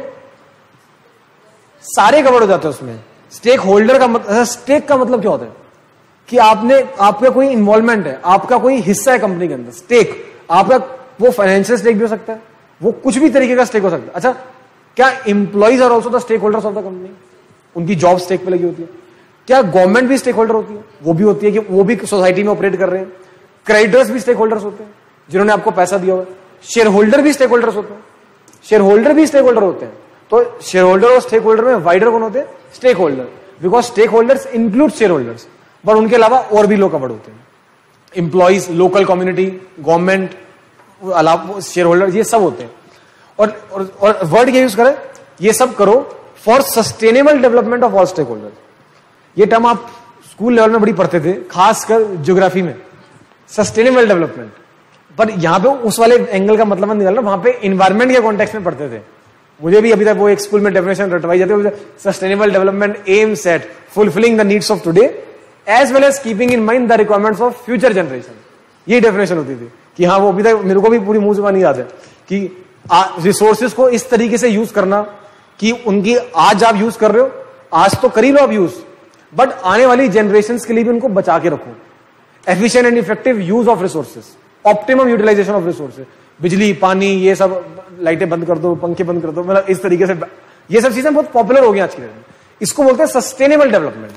सारे कवर हो जाते हैं उसमें। स्टेक होल्डर का मतलब, स्टेक का मतलब क्या होता है कि आपका कोई इन्वॉल्वमेंट है, आपका कोई हिस्सा है कंपनी के अंदर। स्टेक आपका वो फाइनेंशियल स्टेक भी हो सकता है, वो कुछ भी तरीके का स्टेक हो सकता है। अच्छा क्या employees are also the stake holders of the company? उनकी जॉब स्टेक पे लगी होती है। क्या गवर्नमेंट भी स्टेक होल्डर होती है? वो भी होती है कि वो भी सोसाइटी में ऑपरेट कर रहे हैं। क्रेडिटर्स भी स्टेक होल्डर्स होते हैं जिन्होंने आपको पैसा दिया हुआ है। शेयर होल्डर भी स्टेक होल्डर्स होते हैं, शेयर होल्डर भी स्टेक होल्डर होते हैं। तो शेयर होल्डर और स्टेक होल्डर में वाइडर कौन होते हैं? Stake holder, because stake holders include share holders, but उनके अलावा और भी लोग कवर्ड होते हैं, इंप्लॉइज, लोकल कम्युनिटी, गवर्नमेंट, अलावा शेयर होल्डर, ये सब होते हैं। और वर्ड क्या यूज करें? ये सब करो for sustainable development of all stake holder. ये टर्म आप स्कूल लेवल में बड़ी पढ़ते थे, खासकर ज्योग्राफी में, सस्टेनेबल डेवलपमेंट। पर यहां पे उस वाले एंगल का मतलब निकाल रहा, वहां पे एनवायरमेंट के कॉन्टेक्स्ट में पढ़ते थे। मुझे भी अभी तक वो एक स्कूल में डेफिनेशन रटवाई जाती है, sustainable development aims at fulfilling the needs of today as well as keeping in mind the requirements of future generation. ये डेफिनेशन होती थी कि हाँ, वो अभी तक मेरे को भी पूरी मुंह जुबानी याद है कि रिसोर्सेज को इस तरीके से यूज करना कि उनकी आज आप यूज कर रहे हो, आज तो कर ही लो आप यूज, बट आने वाली जनरेशन के लिए भी उनको बचा के रखो। Efficient and effective use of resources, optimum utilisation of resources, बिजली, पानी, ये सब, लाइटें बंद कर दो, पंखे बंद कर दो, मतलब इस तरीके से ये सब चीजें बहुत पॉपुलर हो गई आज के दिन में। इसको बोलते हैं सस्टेनेबल डेवलपमेंट।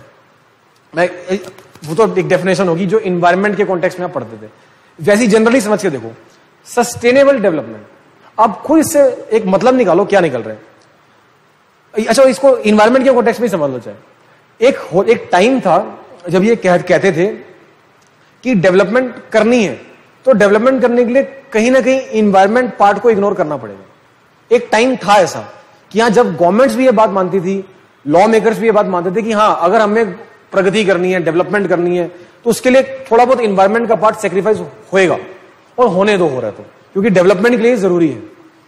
वो तो एक डेफिनेशन होगी जो इन्वायरमेंट के कॉन्टेक्स्ट में आप पढ़ते थे, वैसी जनरली समझ के देखो सस्टेनेबल डेवलपमेंट। आप खुद इससे एक मतलब निकालो, क्या निकल रहा है। अच्छा इसको इन्वायरमेंट के कॉन्टेक्स्ट में समझ लो। चाहे एक टाइम था जब ये कहते थे कि डेवलपमेंट करनी है तो डेवलपमेंट करने के लिए कहीं ना कहीं इन्वायरमेंट पार्ट को इग्नोर करना पड़ेगा। एक टाइम था ऐसा कि हाँ, जब गवर्नमेंट्स भी ये बात मानती थी, लॉ मेकर्स भी ये बात मानते थे कि हाँ, अगर हमें प्रगति करनी है, डेवलपमेंट करनी है, तो उसके लिए थोड़ा बहुत इन्वायरमेंट का पार्ट सेक्रीफाइस होएगा, और होने दो, हो रहा है तो, क्योंकि डेवलपमेंट के लिए जरूरी है।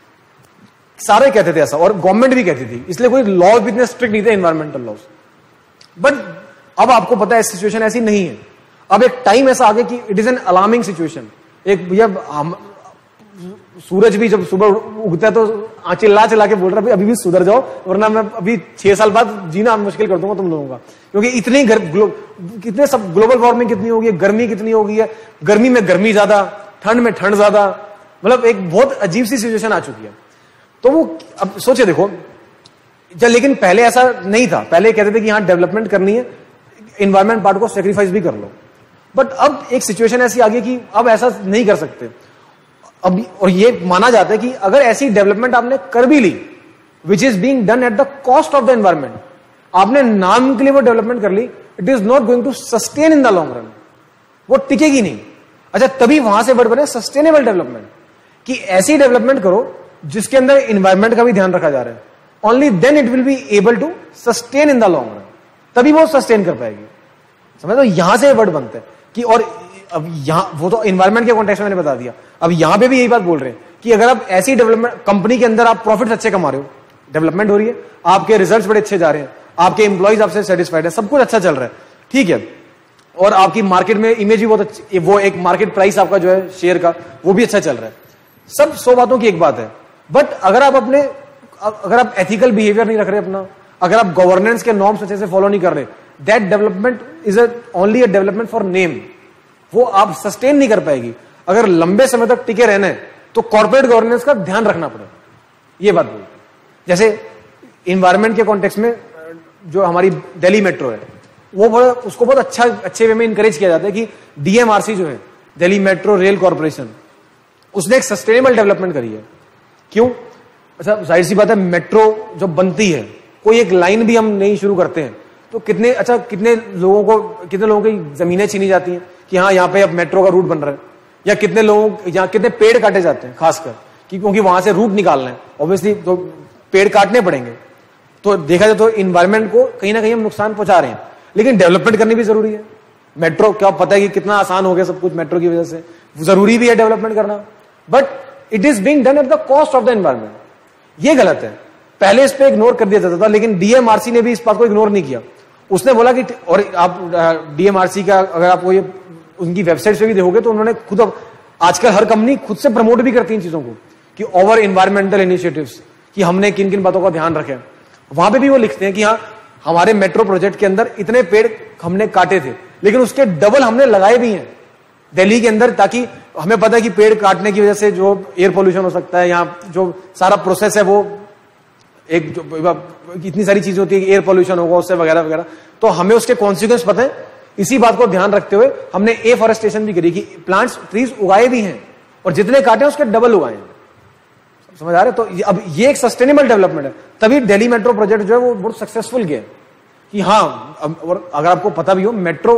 सारे कहते थे ऐसा, और गवर्नमेंट भी कहती थी, इसलिए कोई लॉ भी इतने स्ट्रिक्ट नहीं थे इन्वायरमेंटल लॉज। बट अब आपको पता है सिचुएशन ऐसी नहीं है। अब एक टाइम ऐसा आ गया कि it is an alarming situation. एक भैया सूरज भी जब सुबह उगता है तो चिल्ला चिल्ला के बोल रहा है अभी भी सुधर जाओ, वरना मैं अभी 6 साल बाद जीना मुश्किल कर दूंगा तुम लोगों का, क्योंकि इतनी कितने सब ग्लोबल वार्मिंग कितनी हो गई है, गर्मी कितनी हो गई है, गर्मी में गर्मी ज्यादा, ठंड में ठंड ज्यादा, मतलब एक बहुत अजीब सी सिचुएशन आ चुकी है। तो वो अब सोचे देखो, लेकिन पहले ऐसा नहीं था। पहले कहते थे कि हाँ, डेवलपमेंट करनी है, इन्वायरमेंट पार्ट को सेक्रीफाइस भी कर लो। बट अब एक सिचुएशन ऐसी आ गई कि अब ऐसा नहीं कर सकते अब, और ये माना जाता है कि अगर ऐसी डेवलपमेंट आपने कर भी ली which is being done at the cost of the environment, आपने नाम के लिए वो डेवलपमेंट कर ली, it is not going to sustain in the long run, वो टिकेगी नहीं। अच्छा, तभी वहां से वर्ड बने सस्टेनेबल डेवलपमेंट, कि ऐसी डेवलपमेंट करो जिसके अंदर एनवायरमेंट का भी ध्यान रखा जा रहा है। Only then it will be able to sustain in the long run, तभी वो सस्टेन कर पाएगी। समझ लो, यहां से वर्ड बनते हैं कि, और अब यहां वो तो एनवायरमेंट के कॉन्टेक्स्ट में मैंने बता दिया, अब यहां पे भी यही बात बोल रहे हैं कि अगर आप ऐसी डेवलपमेंट कंपनी के अंदर आप प्रॉफिट अच्छे कमा रहे हो, डेवलपमेंट हो रही है, आपके रिजल्ट्स बड़े अच्छे जा रहे हैं, आपके एम्प्लॉइज आपसे सेटिस्फाइड है, सब कुछ अच्छा चल रहा है, ठीक है, और आपकी मार्केट में इमेज भी बहुत अच्छी, वो एक मार्केट प्राइस आपका जो है शेयर का वो भी अच्छा चल रहा है, सब 100 बातों की एक बात है। बट अगर आप एथिकल बिहेवियर नहीं रख रहे अपना, अगर आप गवर्नेंस के नॉर्म्स अच्छे से फॉलो नहीं कर रहे, that development is only a development for name, वो आप सस्टेन नहीं कर पाएगी। अगर लंबे समय तक टिके रहना है तो कॉर्पोरेट गवर्नेंस का ध्यान रखना पड़ेगा, ये बात बोलते हैं। जैसे इन्वायरमेंट के कॉन्टेक्स्ट में जो हमारी दिल्ली मेट्रो है, वो उसको बहुत अच्छे वे में इंकरेज किया जाता है कि डीएमआरसी जो है, दिल्ली मेट्रो रेल कॉर्पोरेशन, उसने एक सस्टेनेबल डेवलपमेंट करी है। क्यों? अच्छा, जाहिर सी बात है, मेट्रो जब बनती है, कोई एक लाइन भी हम नहीं शुरू करते हैं तो कितने लोगों की जमीनें छीनी जाती हैं कि हाँ यहाँ पे अब मेट्रो का रूट बन रहा है, या कितने पेड़ काटे जाते हैं, खासकर क्योंकि वहां से रूट निकालना है, ऑब्वियसली तो पेड़ काटने पड़ेंगे। तो देखा जाए तो इन्वायरमेंट को कहीं ना कहीं हम नुकसान पहुंचा रहे हैं, लेकिन डेवलपमेंट करनी भी जरूरी है। मेट्रो क्या पता है कि कितना आसान हो गया सब कुछ मेट्रो की वजह से, जरूरी भी है डेवलपमेंट करना, but it is being done at the cost of the environment. ये गलत है। पहले इस पे इग्नोर कर दिया जाता था, लेकिन डीएमआरसी ने भी इस बात को इग्नोर नहीं किया। उसने बोला कि, और आप डीएमआरसी का अगर आपको ये उनकी वेबसाइट पे भी देखोगे तो उन्होंने खुद, आजकल हर कंपनी खुद से प्रमोट भी करती है इन चीजों को कि ओवर एनवायरमेंटल इनिशिएटिव्स, कि हमने किन किन बातों का ध्यान रखे। वहां पे भी वो लिखते हैं कि हाँ हमारे मेट्रो प्रोजेक्ट के अंदर इतने पेड़ हमने काटे थे, लेकिन उसके डबल हमने लगाए भी हैं दिल्ली के अंदर, ताकि हमें पता है कि पेड़ काटने की वजह से जो एयर पोल्यूशन हो सकता है, यहाँ जो सारा प्रोसेस है वो एक इतनी सारी चीजें होती है, एयर पोल्यूशन होगा उससे वगैरह वगैरह, तो हमें उसके कॉन्सिक्वेंस पता है। इसी बात को ध्यान रखते हुए हमने एफॉरेस्टेशन भी करी कि प्लांट्स ट्रीज उगाए भी हैं और जितने काटे उसके डबल उगाए हैं। समझ आ रहे? तो अब ये एक सस्टेनेबल डेवलपमेंट है, तभी दिल्ली मेट्रो प्रोजेक्ट जो है वो बहुत सक्सेसफुल गया कि हाँ। और अगर आपको पता भी हो, मेट्रो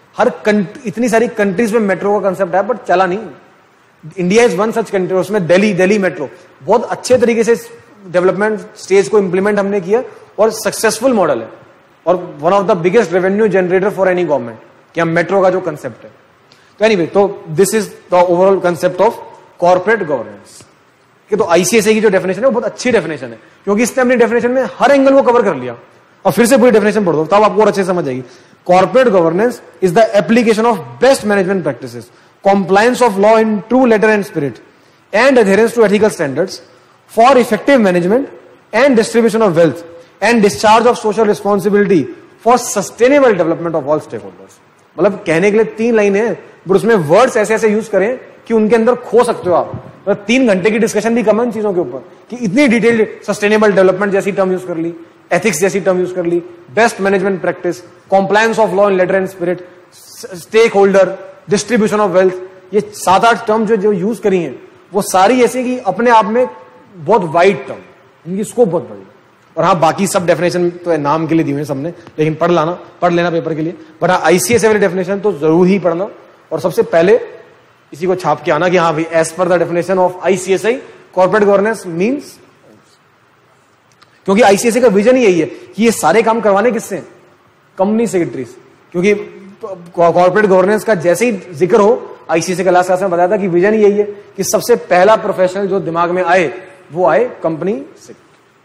इतनी सारी कंट्रीज में मेट्रो का कंसेप्ट है बट चला नहीं। India is one such country, उसमें दिल्ली मेट्रो बहुत अच्छे तरीके से डेवलपमेंट स्टेज को इंप्लीमेंट हमने किया और सक्सेसफुल मॉडल है, और one of the biggest revenue generator for any government कि हम मेट्रो का जो कंसेप्ट है। तो एनीवे, तो this is the overall concept of corporate governance. तो आईसीएसए की जो डेफिनेशन है वो बहुत अच्छी डेफिनेशन है, क्योंकि इसने अपनी डेफिनेशन में हर एंगल को कवर कर लिया। और फिर से पूरी डेफिनेशन पढ़ दो तब आपको और अच्छे समझ आएगी। Corporate governance is the application of best management practices, compliance of law in true letter and spirit, and adherence to ethical standards for effective management and distribution of wealth and discharge of social responsibility for sustainable development of all stakeholders। मतलब कहने के लिए 3 line है, but उसमें words ऐसे ऐसे use करें कि उनके अंदर खो सकते हो आप। मतलब 3 घंटे की डिस्कशन भी कम है इन चीजों के ऊपर कि इतनी डिटेल्ड सस्टेनेबल डेवलपमेंट जैसी टर्म यूज कर ली, एथिक्स जैसी टर्म यूज कर ली, best management practice, compliance of law in letter and spirit, stake holder, distribution of wealth. ये 7-8 टर्म जो यूज करी हैं वो सारी ऐसी कि अपने आप में बहुत वाइड टर्म, इनकी स्कोप बहुत बड़ी। और हाँ, बाकी सब डेफिनेशन तो नाम के लिए दी हुई है सबने, लेकिन पढ़ लेना पेपर के लिए। बट हाँ, आईसीएसए वाली डेफिनेशन तो जरूर ही पढ़ना, और सबसे पहले इसी को छाप के आना कि हाँ भाई, as per the definition of ICSI corporate governance means, क्योंकि आईसीएसए का विजन ही यही है कि ये सारे काम करवाने किससे, कंपनी सेक्रेटरीज। क्योंकि कॉर्पोरेट गवर्नेंस का जैसे ही जिक्र हो, आईसीएसए का लास्ट क्लास में बताया था कि विजन यही है कि सबसे पहला प्रोफेशनल जो दिमाग में आए वो आए कंपनी सेक्रेटरी।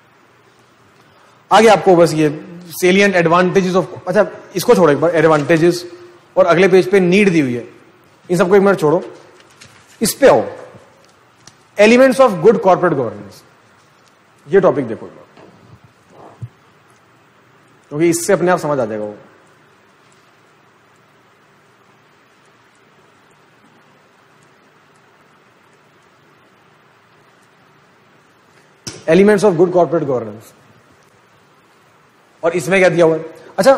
आगे आपको बस ये सेलिएंट एडवांटेजेस ऑफ, अच्छा इसको छोड़ो एक बार, एडवांटेजेस, और अगले पेज पे नीड दी हुई है, इन सबको एक मिनट छोड़ो, इस पे आओ, elements of good corporate governance. ये टॉपिक देखो एक बार, क्योंकि इससे अपने आप समझ आ जाएगा वो। Elements of good corporate governance, और इसमें क्या दिया हुआ है? अच्छा,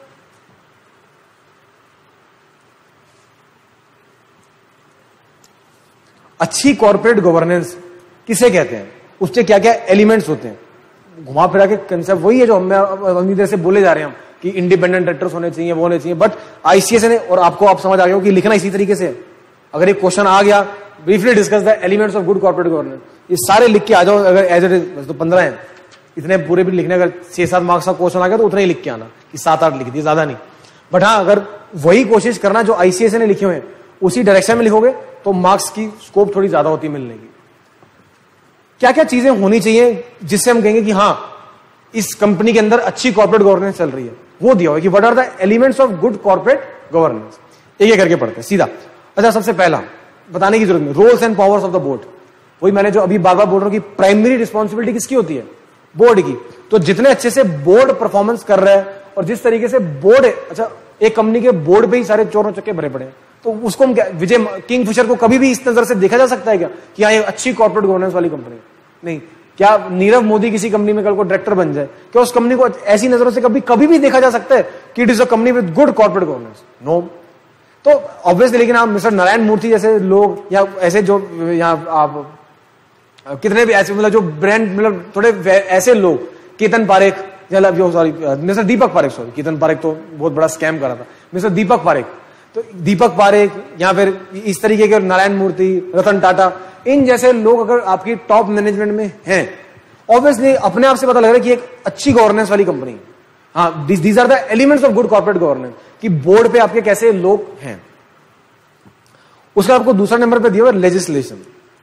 अच्छी कॉर्पोरेट गवर्नेंस किसे कहते हैं, उसके क्या क्या एलिमेंट्स होते हैं? घुमा फिरा के कंसेप्ट वही है जो हम देर से बोले जा रहे हैं हम कि इंडिपेंडेंट डायरेक्टर्स होने चाहिए, वो होने चाहिए, बट आईसीएसए ने, और आपको आप समझ आ गया हो कि लिखना इसी तरीके से है। अगर एक क्वेश्चन आ गया, briefly discuss the elements of good corporate governance, ये सारे लिख के आ जाओ। अगर एज इट इज तो 15 है, इतने पूरे भी लिखने, अगर 6-7 मार्क्स का क्वेश्चन आ गया तो उतना ही लिख के आना कि 7-8 लिख दिए, ज्यादा नहीं। बट हाँ, अगर वही कोशिश करना जो आईसीएसए ने लिखे हुए हैं उसी डायरेक्शन में लिखोगे तो मार्क्स की स्कोप थोड़ी ज्यादा होती मिलने की। क्या क्या चीजें होनी चाहिए जिससे हम कहेंगे कि हाँ इस कंपनी के अंदर अच्छी कॉर्पोरेट गवर्नेंस चल रही है, वो दिया हुआ है कि what are the elements of good corporate governance. एक एक करके पढ़ते हैं सीधा। अच्छा, सबसे पहला बताने की जरूरत नहीं, roles and powers of the board. वही मैंने जो अभी बार बार बोल रहा हूं कि प्राइमरी रिस्पॉन्सिबिलिटी किसकी होती है, बोर्ड की। तो जितने अच्छे से बोर्ड परफॉर्मेंस कर रहा है और जिस तरीके से बोर्ड, अच्छा एक कंपनी के बोर्ड पे ही सारे चोरों चक्के भरे पड़े हैं, तो उसको हम क्या, विजय किंगफिशर को कभी भी इस नजर से देखा जा सकता है क्या कि हाँ ये अच्छी कॉर्पोरेट गवर्नेंस वाली कंपनी? नहीं। क्या नीरव मोदी किसी कंपनी में कल को डायरेक्टर बन जाए, क्या उस कंपनी को ऐसी नजरों से कभी भी देखा जा सकता है कि it is a company with good corporate governance? No. तो ऑब्वियसली, लेकिन आप मिस्टर नारायण मूर्ति जैसे लोग या ऐसे जो यहाँ आप कितने भी ऐसे मतलब जो ब्रांड मतलब थोड़े ऐसे लोग, केतन पारेख या जो sorry mister Deepak Parekh, sorry Ketan Parekh तो बहुत बड़ा स्कैम कर रहा था, मिस्टर दीपक पारेख, तो दीपक पारेख या फिर इस तरीके के नारायण मूर्ति, रतन टाटा, इन जैसे लोग अगर आपकी टॉप मैनेजमेंट में हैं, ऑब्वियसली अपने आप से पता लग रहा है कि एक अच्छी गवर्नेंस वाली कंपनी है। हाँ, these are the elements of good corporate governance, कि बोर्ड पे आपके कैसे लोग हैं। उसका आपको दूसरा नंबर पे दिया हुआ लेजिस्लेशन।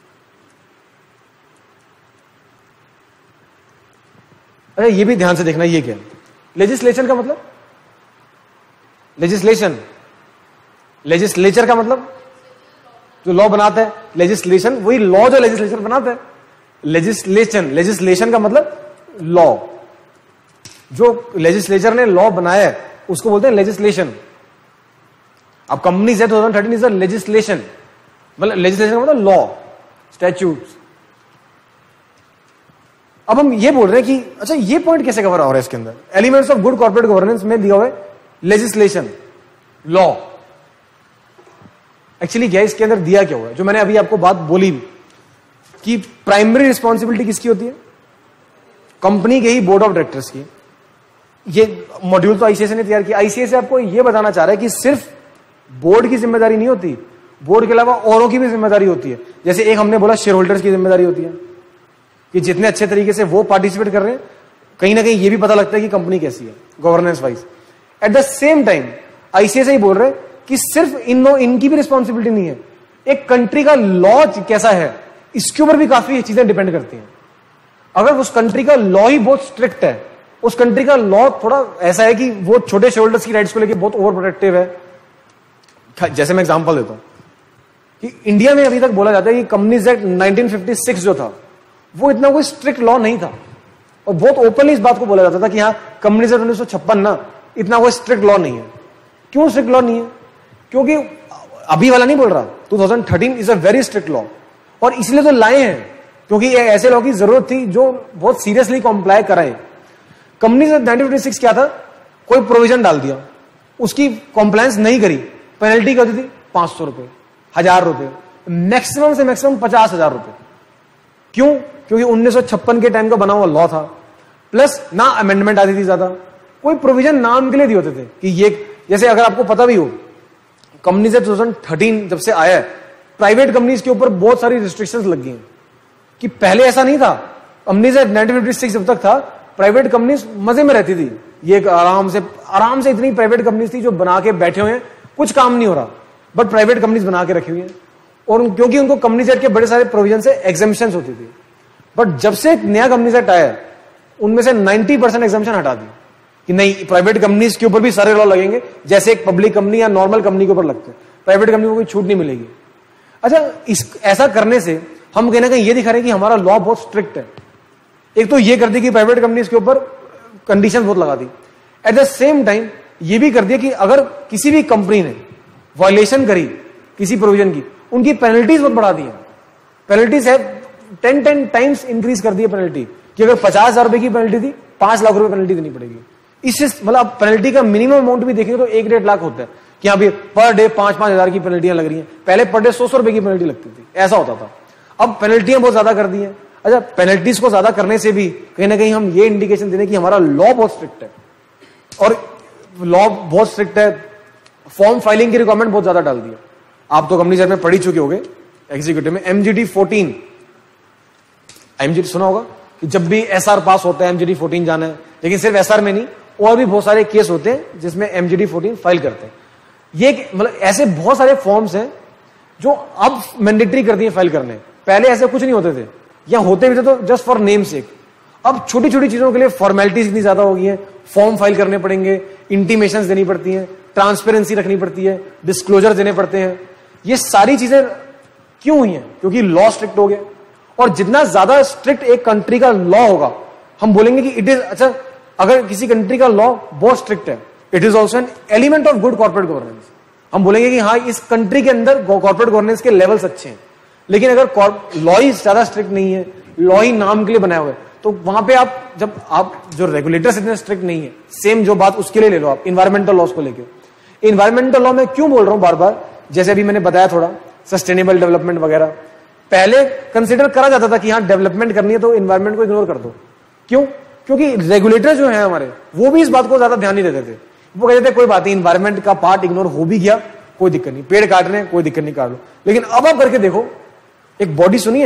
अरे ये भी ध्यान से देखना, ये क्या लेजिस्लेशन का मतलब, लेजिस्लेशन, लेजिस्लेचर का मतलब जो लॉ बनाता है, लेजिस्लेशन वही लॉ जो लेजिस्लेशन बनाता है। लेजिस्लेशन, लेजिस्लेशन का मतलब लॉ, जो लेजिस्लेचर ने लॉ बनाया है उसको बोलते हैं लेजिस्लेशन। अब कंपनीज है 2013 इज अ लेजिस्लेशन, मतलब लेजिस्लेशन का मतलब लॉ, स्टैट्यूट्स। अब हम ये बोल रहे हैं कि अच्छा ये पॉइंट कैसे कवर हो रहा है इसके अंदर, elements of good corporate governance में दिया हुआ है लेजिस्लेशन, लॉ। एक्चुअली क्या है इसके अंदर दिया क्या हुआ है, जो मैंने अभी आपको बात बोली कि प्राइमरी रिस्पॉन्सिबिलिटी किसकी होती है, कंपनी के ही बोर्ड ऑफ डायरेक्टर्स की। ये मॉड्यूल तो आईसीएस ने तैयार किया, आईसीएस आपको ये बताना चाह रहा है कि सिर्फ बोर्ड की जिम्मेदारी नहीं होती, बोर्ड के अलावा औरों की भी जिम्मेदारी होती है। जैसे एक हमने बोला शेयर होल्डर्स की जिम्मेदारी होती है कि जितने अच्छे तरीके से वो पार्टिसिपेट कर रहे हैं, कहीं ना कहीं ये भी पता लगता है कि कंपनी कैसी है governance wise. At the same time ICS ही बोल रहे हैं कि सिर्फ इनकी भी रिस्पॉन्सिबिलिटी नहीं है, एक कंट्री का लॉ कैसा है इसके ऊपर भी काफी चीजें डिपेंड करती हैं। अगर उस कंट्री का लॉ ही बहुत स्ट्रिक्ट है, उस कंट्री का लॉ थोड़ा ऐसा है कि वो छोटे शेयर होल्डर्स की राइट्स को लेकर बहुत ओवर प्रोटेक्टिव है। जैसे मैं एग्जांपल देता हूं कि इंडिया में अभी तक बोला जाता है कि कंपनीज एक्ट 1956 जो था वो इतना कोई स्ट्रिक्ट लॉ नहीं था, और बहुत ओपनली इस बात को बोला जाता था कि हाँ कंपनीज एक्ट 1956 ना इतना कोई स्ट्रिक्ट लॉ नहीं है। क्यों स्ट्रिक्ट लॉ नहीं है? क्योंकि अभी वाला नहीं बोल रहा, 2013 is a very strict law, और इसलिए तो लाए हैं क्योंकि ऐसे लॉ की जरूरत थी जो बहुत सीरियसली कॉम्प्लाई कराए। कंपनीज एक्ट 1956 क्या था, कोई प्रोविजन डाल दिया, उसकी कॉम्प्लायंस नहीं करी, पेनल्टी क्या होती थी 500 रुपए, 1000 रुपए, मैक्सिमम से मैक्सिमम 50,000 रुपए। क्यों? क्योंकि 1956 के टाइम का बना हुआ लॉ था, प्लस ना अमेंडमेंट आती थी ज्यादा, कोई प्रोविजन नाम के लिए दिए होते थे कि ये, जैसे अगर आपको पता भी हो कंपनीज एक्ट 2013 जब से आया है, प्राइवेट कंपनीज के ऊपर बहुत सारी रिस्ट्रिक्शंस लग गई हैं कि पहले ऐसा नहीं था। कंपनीज एक्ट 1956 जब तक था, प्राइवेट कंपनीज मजे में रहती थी, ये आराम से इतनी प्राइवेट कंपनीज थी जो बना के बैठे हुए हैं, कुछ काम नहीं हो रहा, बट प्राइवेट कंपनीज बना के रखी हुई है, और क्योंकि उनको कंपनीज एक्ट के बड़े सारे प्रोविजन से एग्जेम्पशंस होती थी। बट जब से एक नया कंपनीज एक्ट आया उनमें से 90% एग्जेम्पशन हटा दी कि नहीं, प्राइवेट कंपनीज के ऊपर भी सारे लॉ लगेंगे जैसे एक पब्लिक कंपनी या नॉर्मल कंपनी के ऊपर लगते हैं, प्राइवेट कंपनी को कोई छूट नहीं मिलेगी। अच्छा, ऐसा करने से हम कहीं ना कहीं ये दिखा रहे हैं कि हमारा लॉ बहुत स्ट्रिक्ट है। एक तो ये कर दी कि प्राइवेट कंपनीज के ऊपर कंडीशन बहुत लगा दी, एट द सेम टाइम ये भी कर दिया कि अगर किसी भी कंपनी ने वायलेशन करी किसी प्रोविजन की, उनकी पेनल्टीज बहुत बढ़ा दी है। पेनल्टीज है 10 टाइम्स इंक्रीज कर दी है पेनल्टी, कि अगर 50,000 रुपए की पेनल्टी थी, 5 लाख रुपए पेनल्टी देनी पड़ेगी। इससे मतलब पेनल्टी का मिनिमम अमाउंट भी देखेंगे तो 1-1.5 लाख होता है कि हाँ भाई पर डे 5-5 हजार की पेनल्टियां लग रही हैं। पहले पर डे 100 रुपए की पेनल्टी लगती थी, ऐसा होता था। अब पेनल्टियां बहुत ज्यादा कर दी हैं। अच्छा, पेनल्टीज को ज्यादा करने से भी कहीं ना कहीं हम ये इंडिकेशन दे रहे हैं कि हमारा लॉ बहुत स्ट्रिक्ट है, और लॉ बहुत स्ट्रिक्ट है। फॉर्म फाइलिंग की रिक्वायरमेंट बहुत ज्यादा डाल दिया। आप तो कंपनी में पढ़ी चुके होंगे एग्जीक्यूटिव में, MGD 14 MGD सुना होगा कि जब भी SR पास होता है MGD 14 जाना है, लेकिन सिर्फ SR में नहीं, और भी बहुत सारे केस होते हैं जिसमें MGD 14 फाइल करते हैं। ये मतलब ऐसे बहुत सारे फॉर्म्स हैं जो अब मैंडेटरी कर दिए फाइल करने, पहले ऐसे कुछ नहीं होते थे, या होते भी थे तो जस्ट फॉर नेम सेक। अब छोटी छोटी चीजों के लिए फॉर्मेलिटीज इतनी ज्यादा हो गई है, फॉर्म फाइल करने पड़ेंगे, इंटीमेशंस देनी पड़ती हैं, ट्रांसपेरेंसी रखनी पड़ती है, डिस्क्लोजर देने पड़ते हैं। ये सारी चीजें क्यों हुई हैं? क्योंकि लॉ स्ट्रिक्ट हो गया, और जितना ज्यादा स्ट्रिक्ट एक कंट्री का लॉ होगा, हम बोलेंगे कि इट इज, अच्छा अगर किसी कंट्री का लॉ बहुत स्ट्रिक्ट है, it is also an element of good corporate governance. हम बोलेंगे कि हाँ इस कंट्री के अंदर कॉर्पोरेट गवर्नेंस के लेवल्स अच्छे हैं। लेकिन अगर लॉ ही ज्यादा स्ट्रिक्ट नहीं है, लॉ ही नाम के लिए बनाया हुआ है, तो वहां पे आप, जब आप जो रेगुलेटर्स इतने स्ट्रिक्ट नहीं है, सेम जो बात उसके लिए ले लो आप, इन्वायरमेंटल लॉस को लेकर, इन्वायरमेंटल लॉ में क्यों बोल रहा हूं बार बार, जैसे अभी मैंने बताया थोड़ा सस्टेनेबल डेवलपमेंट वगैरह, पहले कंसिडर करा जाता था कि हाँ डेवलपमेंट करनी है तो इन्वायरमेंट को इग्नोर कर दो। क्यों? क्योंकि रेगुलेटर जो है हमारे, वो भी इस बात को ज्यादा ध्यान नहीं देते थे। वो कहते थे कोई बात नहीं, इन्वायरमेंट का पार्ट इग्नोर हो भी गया कोई दिक्कत नहीं, पेड़ काट रहे हैं कोई दिक्कत नहीं, काट लो। लेकिन अब आप करके देखो, एक बॉडी सुनिए,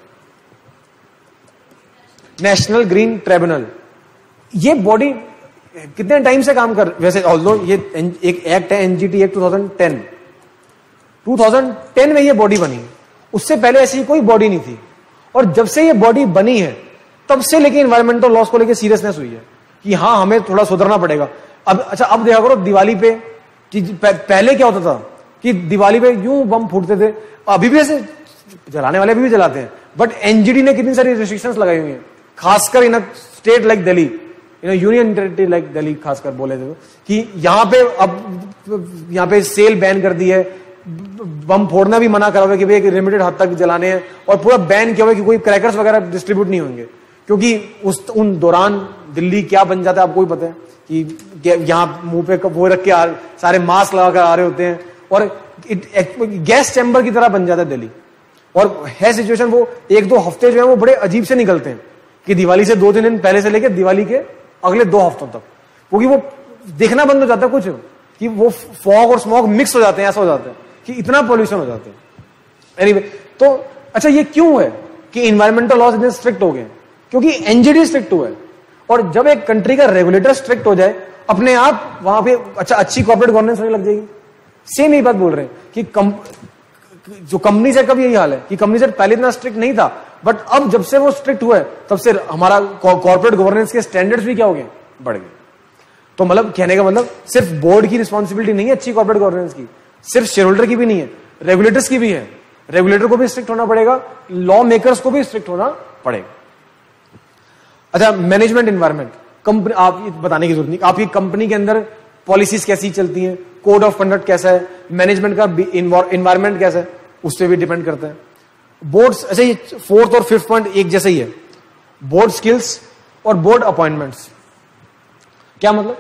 नेशनल ग्रीन ट्रिब्यूनल, ये बॉडी कितने टाइम से काम कर, वैसे ऑल्दो ये एक एक्ट है एनजीटी एक्ट 2010 में ये बॉडी बनी, उससे पहले ऐसी कोई बॉडी नहीं थी। और जब से ये बॉडी बनी है तब से लेके इन्वायरमेंटल लॉस को लेके सीरियसनेस हुई है कि हाँ हमें थोड़ा सुधरना पड़ेगा। अब अच्छा, अब देखा करो दिवाली पे कि पहले क्या होता था कि दिवाली पे यूं बम फूटते थे, अभी भी ऐसे जलाने वाले अभी भी जलाते हैं, बट एनजीटी ने कितनी सारी रिस्ट्रिक्शंस लगाई हुई हैं, खासकर in state like Delhi, union territory like Delhi, खासकर बोले थे कि यहां पे अब यहां पे सेल बैन कर दी है, बम फोड़ना भी मना करा हुआ है कि भाई एक लिमिटेड हद तक जलाने हैं, और पूरा बैन किया हुआ है कि कोई क्रैकर्स वगैरह डिस्ट्रीब्यूट नहीं होंगे, क्योंकि उन दौरान दिल्ली क्या बन जाता है आपको ही पता है कि यहां मुंह पे वो रख के सारे मास्क लगाकर आ रहे होते हैं, और गैस चैम्बर की तरह बन जाता है दिल्ली। और है सिचुएशन, वो एक दो हफ्ते जो है वो बड़े अजीब से निकलते हैं कि दिवाली से 2-3 दिन पहले से लेकर दिवाली के अगले 2 हफ्तों तक, क्योंकि वो देखना बंद हो जाता है कुछ कि वो फॉग और स्मॉग मिक्स हो जाते हैं, ऐसा हो जाता है कि इतना पॉल्यूशन हो जाता है। एनीवे, तो अच्छा ये क्यों है कि इन्वायरमेंटल लॉज इतने स्ट्रिक्ट हो गए? क्योंकि एनजीटी स्ट्रिक्ट हुआ है। और जब एक कंट्री का रेगुलेटर स्ट्रिक्ट हो जाए, अपने आप वहां पे अच्छा अच्छी कॉर्पोरेट गवर्नेंस होने लग जाएगी। सेम यही बात बोल रहे हैं कि जो कंपनी सेट का भी यही हाल है कि कंपनी सेट पहले इतना स्ट्रिक्ट नहीं था, बट अब जब से वो स्ट्रिक्ट हुआ है तब से हमारा कॉर्पोरेट गवर्नेंस के स्टैंडर्ड्स भी क्या हो गए, बढ़ गए। तो मतलब कहने का मतलब सिर्फ बोर्ड की रिस्पॉन्सिबिलिटी नहीं है अच्छी कॉर्पोरेट गवर्नेंस की, सिर्फ शेयर होल्डर की भी नहीं है, रेगुलेटर्स की भी है। रेगुलेटर को भी स्ट्रिक्ट होना पड़ेगा, लॉ मेकर्स को भी स्ट्रिक्ट होना पड़ेगा। अच्छा, मैनेजमेंट एनवायरमेंट, कंपनी, आप बताने की जरूरत नहीं, आपकी कंपनी के अंदर पॉलिसीज कैसी चलती हैं, कोड ऑफ कंडक्ट कैसा है, मैनेजमेंट का एनवायरमेंट कैसा है, उस पर भी डिपेंड करता है। बोर्ड्स, अच्छा ये 4th और 5th पॉइंट एक जैसे ही है, बोर्ड स्किल्स और बोर्ड अपॉइंटमेंट्स। क्या मतलब?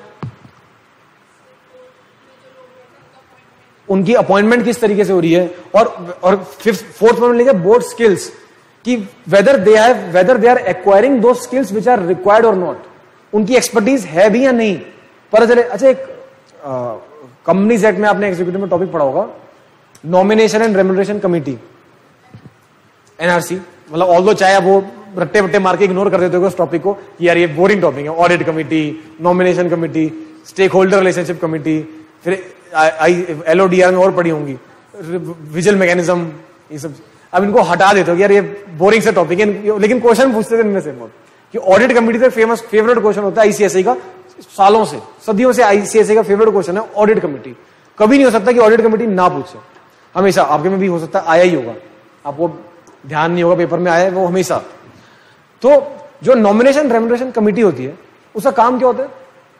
उनकी अपॉइंटमेंट किस तरीके से हो रही है, और 4th पॉइंट लेके बोर्ड स्किल्स कि वेदर दे आर एक्वायरिंग दो स्किल्स विच आर रिक्वायर्ड और नॉट, उनकी एक्सपर्टीज है भी या नहीं, पता चले। अच्छा, एक कंपनीज एक्ट में आपने एग्जीक्यूटिव में टॉपिक पढ़ा होगा, nomination and remuneration committee, NRC. मतलब ऑल्दो चाहे वो रट्टे वट्टे मार के इग्नोर कर देते हो उस टॉपिक को कि यार ये बोरिंग टॉपिक है, audit committee, nomination committee, stake holder relationship committee, फिर LODR में और पड़ी होंगी, विजिल मैकेनिज्म, ये सब। अब इनको हटा देते हो कि यार ये बोरिंग से टॉपिक है, लेकिन क्वेश्चन पूछते थे इनमें से बहुत कि ऑडिट कमिटी से फेवरेट क्वेश्चन होता है आईसीएसई का, सालों से, सदियों से आईसीएसई का फेवरेट क्वेश्चन है ऑडिट कमिटी। कभी नहीं हो सकता कि ऑडिट कमिटी ना पूछे, हमेशा। आपके में भी हो सकता है आया ही होगा, आपको ध्यान नहीं होगा, पेपर में आया है वो हमेशा। तो जो नॉमिनेशन रेम्यूनरेशन कमिटी होती है, उसका काम क्या होता है?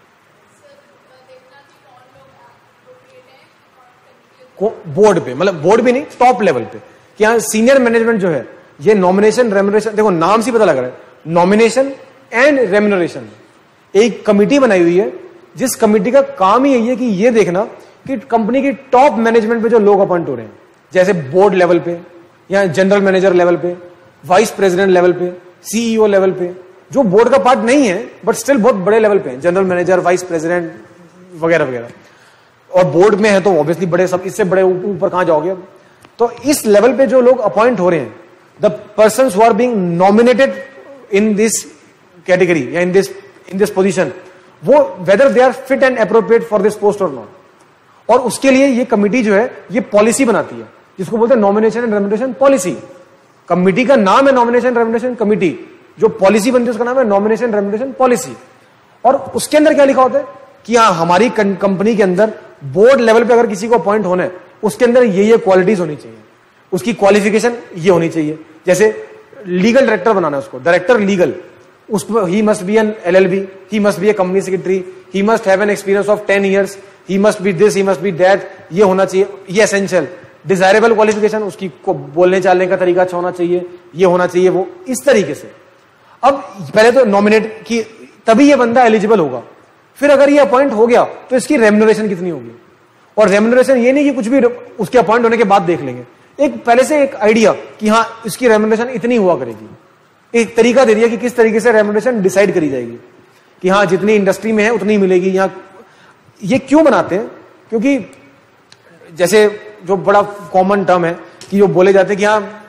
बोर्ड पे, मतलब बोर्ड भी नहीं, टॉप लेवल पे, कि यहाँ सीनियर मैनेजमेंट जो है ये नॉमिनेशन रेम्यूनरेशन, देखो नाम से पता लग रहा है, नॉमिनेशन एंड रेम्यूनरेशन, एक कमिटी बनाई हुई है जिस कमिटी का काम ही यही है कि ये देखना कि कंपनी की टॉप मैनेजमेंट पे जो लोग अपॉइंट हो रहे हैं, जैसे बोर्ड लेवल पे या जनरल मैनेजर लेवल पे, वाइस प्रेसिडेंट लेवल पे, सीईओ लेवल पे, जो बोर्ड का पार्ट नहीं है बट स्टिल बहुत बड़े लेवल पे, जनरल मैनेजर, वाइस प्रेसिडेंट वगैरह वगैरह, और बोर्ड में है तो ऑब्वियसली बड़े, सब इससे बड़े ऊपर कहां जाओगे। तो इस लेवल पे जो लोग अपॉइंट हो रहे हैं, the persons who are being nominated in this category या इन दिस पोजीशन, वो whether they are fit and appropriate for this post और नॉट। और उसके लिए ये कमिटी जो है ये पॉलिसी बनाती है, जिसको बोलते हैं nomination and remuneration policy. Committee का नाम है नॉमिनेशन रेम्यूनरेशन कमिटी, जो पॉलिसी बनती है उसका नाम है नॉमिनेशन रेम्यूनरेशन पॉलिसी। और उसके अंदर क्या लिखा होता है कि हाँ, हमारी कंपनी के अंदर बोर्ड लेवल पे अगर किसी को अपॉइंट होना है, उसके अंदर ये क्वालिटीज होनी चाहिए, उसकी क्वालिफिकेशन ये होनी चाहिए। जैसे लीगल डायरेक्टर बनाना है उसको, डायरेक्टर लीगल, उसको he must be an LLB, he must be a company secretary, he must have an experience of 10 years, he must be this, he must be that, ये होना चाहिए, ये एसेंशियल। डिजायरेबल क्वालिफिकेशन, उसकी को बोलने चालने का तरीका अच्छा होना चाहिए, ये होना चाहिए, वो इस तरीके से। अब पहले तो नॉमिनेट की, तभी ये बंदा एलिजिबल होगा, फिर अगर ये अपॉइंट हो गया तो इसकी रेम्यूनरेशन कितनी होगी, और रेम्यूनरेशन ये नहीं कि कुछ भी उसके अपॉइंट होने के बाद देख लेंगे, एक पहले से एक आइडिया कि हाँ इसकी रेम्यूनरेशन इतनी हुआ करेगी, एक तरीका दे दिया कि किस तरीके से रेम्यूनरेशन डिसाइड करी जाएगी कि हाँ जितनी इंडस्ट्री में है उतनी मिलेगी। यहाँ ये क्यों बनाते हैं? क्योंकि जैसे जो बड़ा कॉमन टर्म है कि जो बोले जाते हैं कि हाँ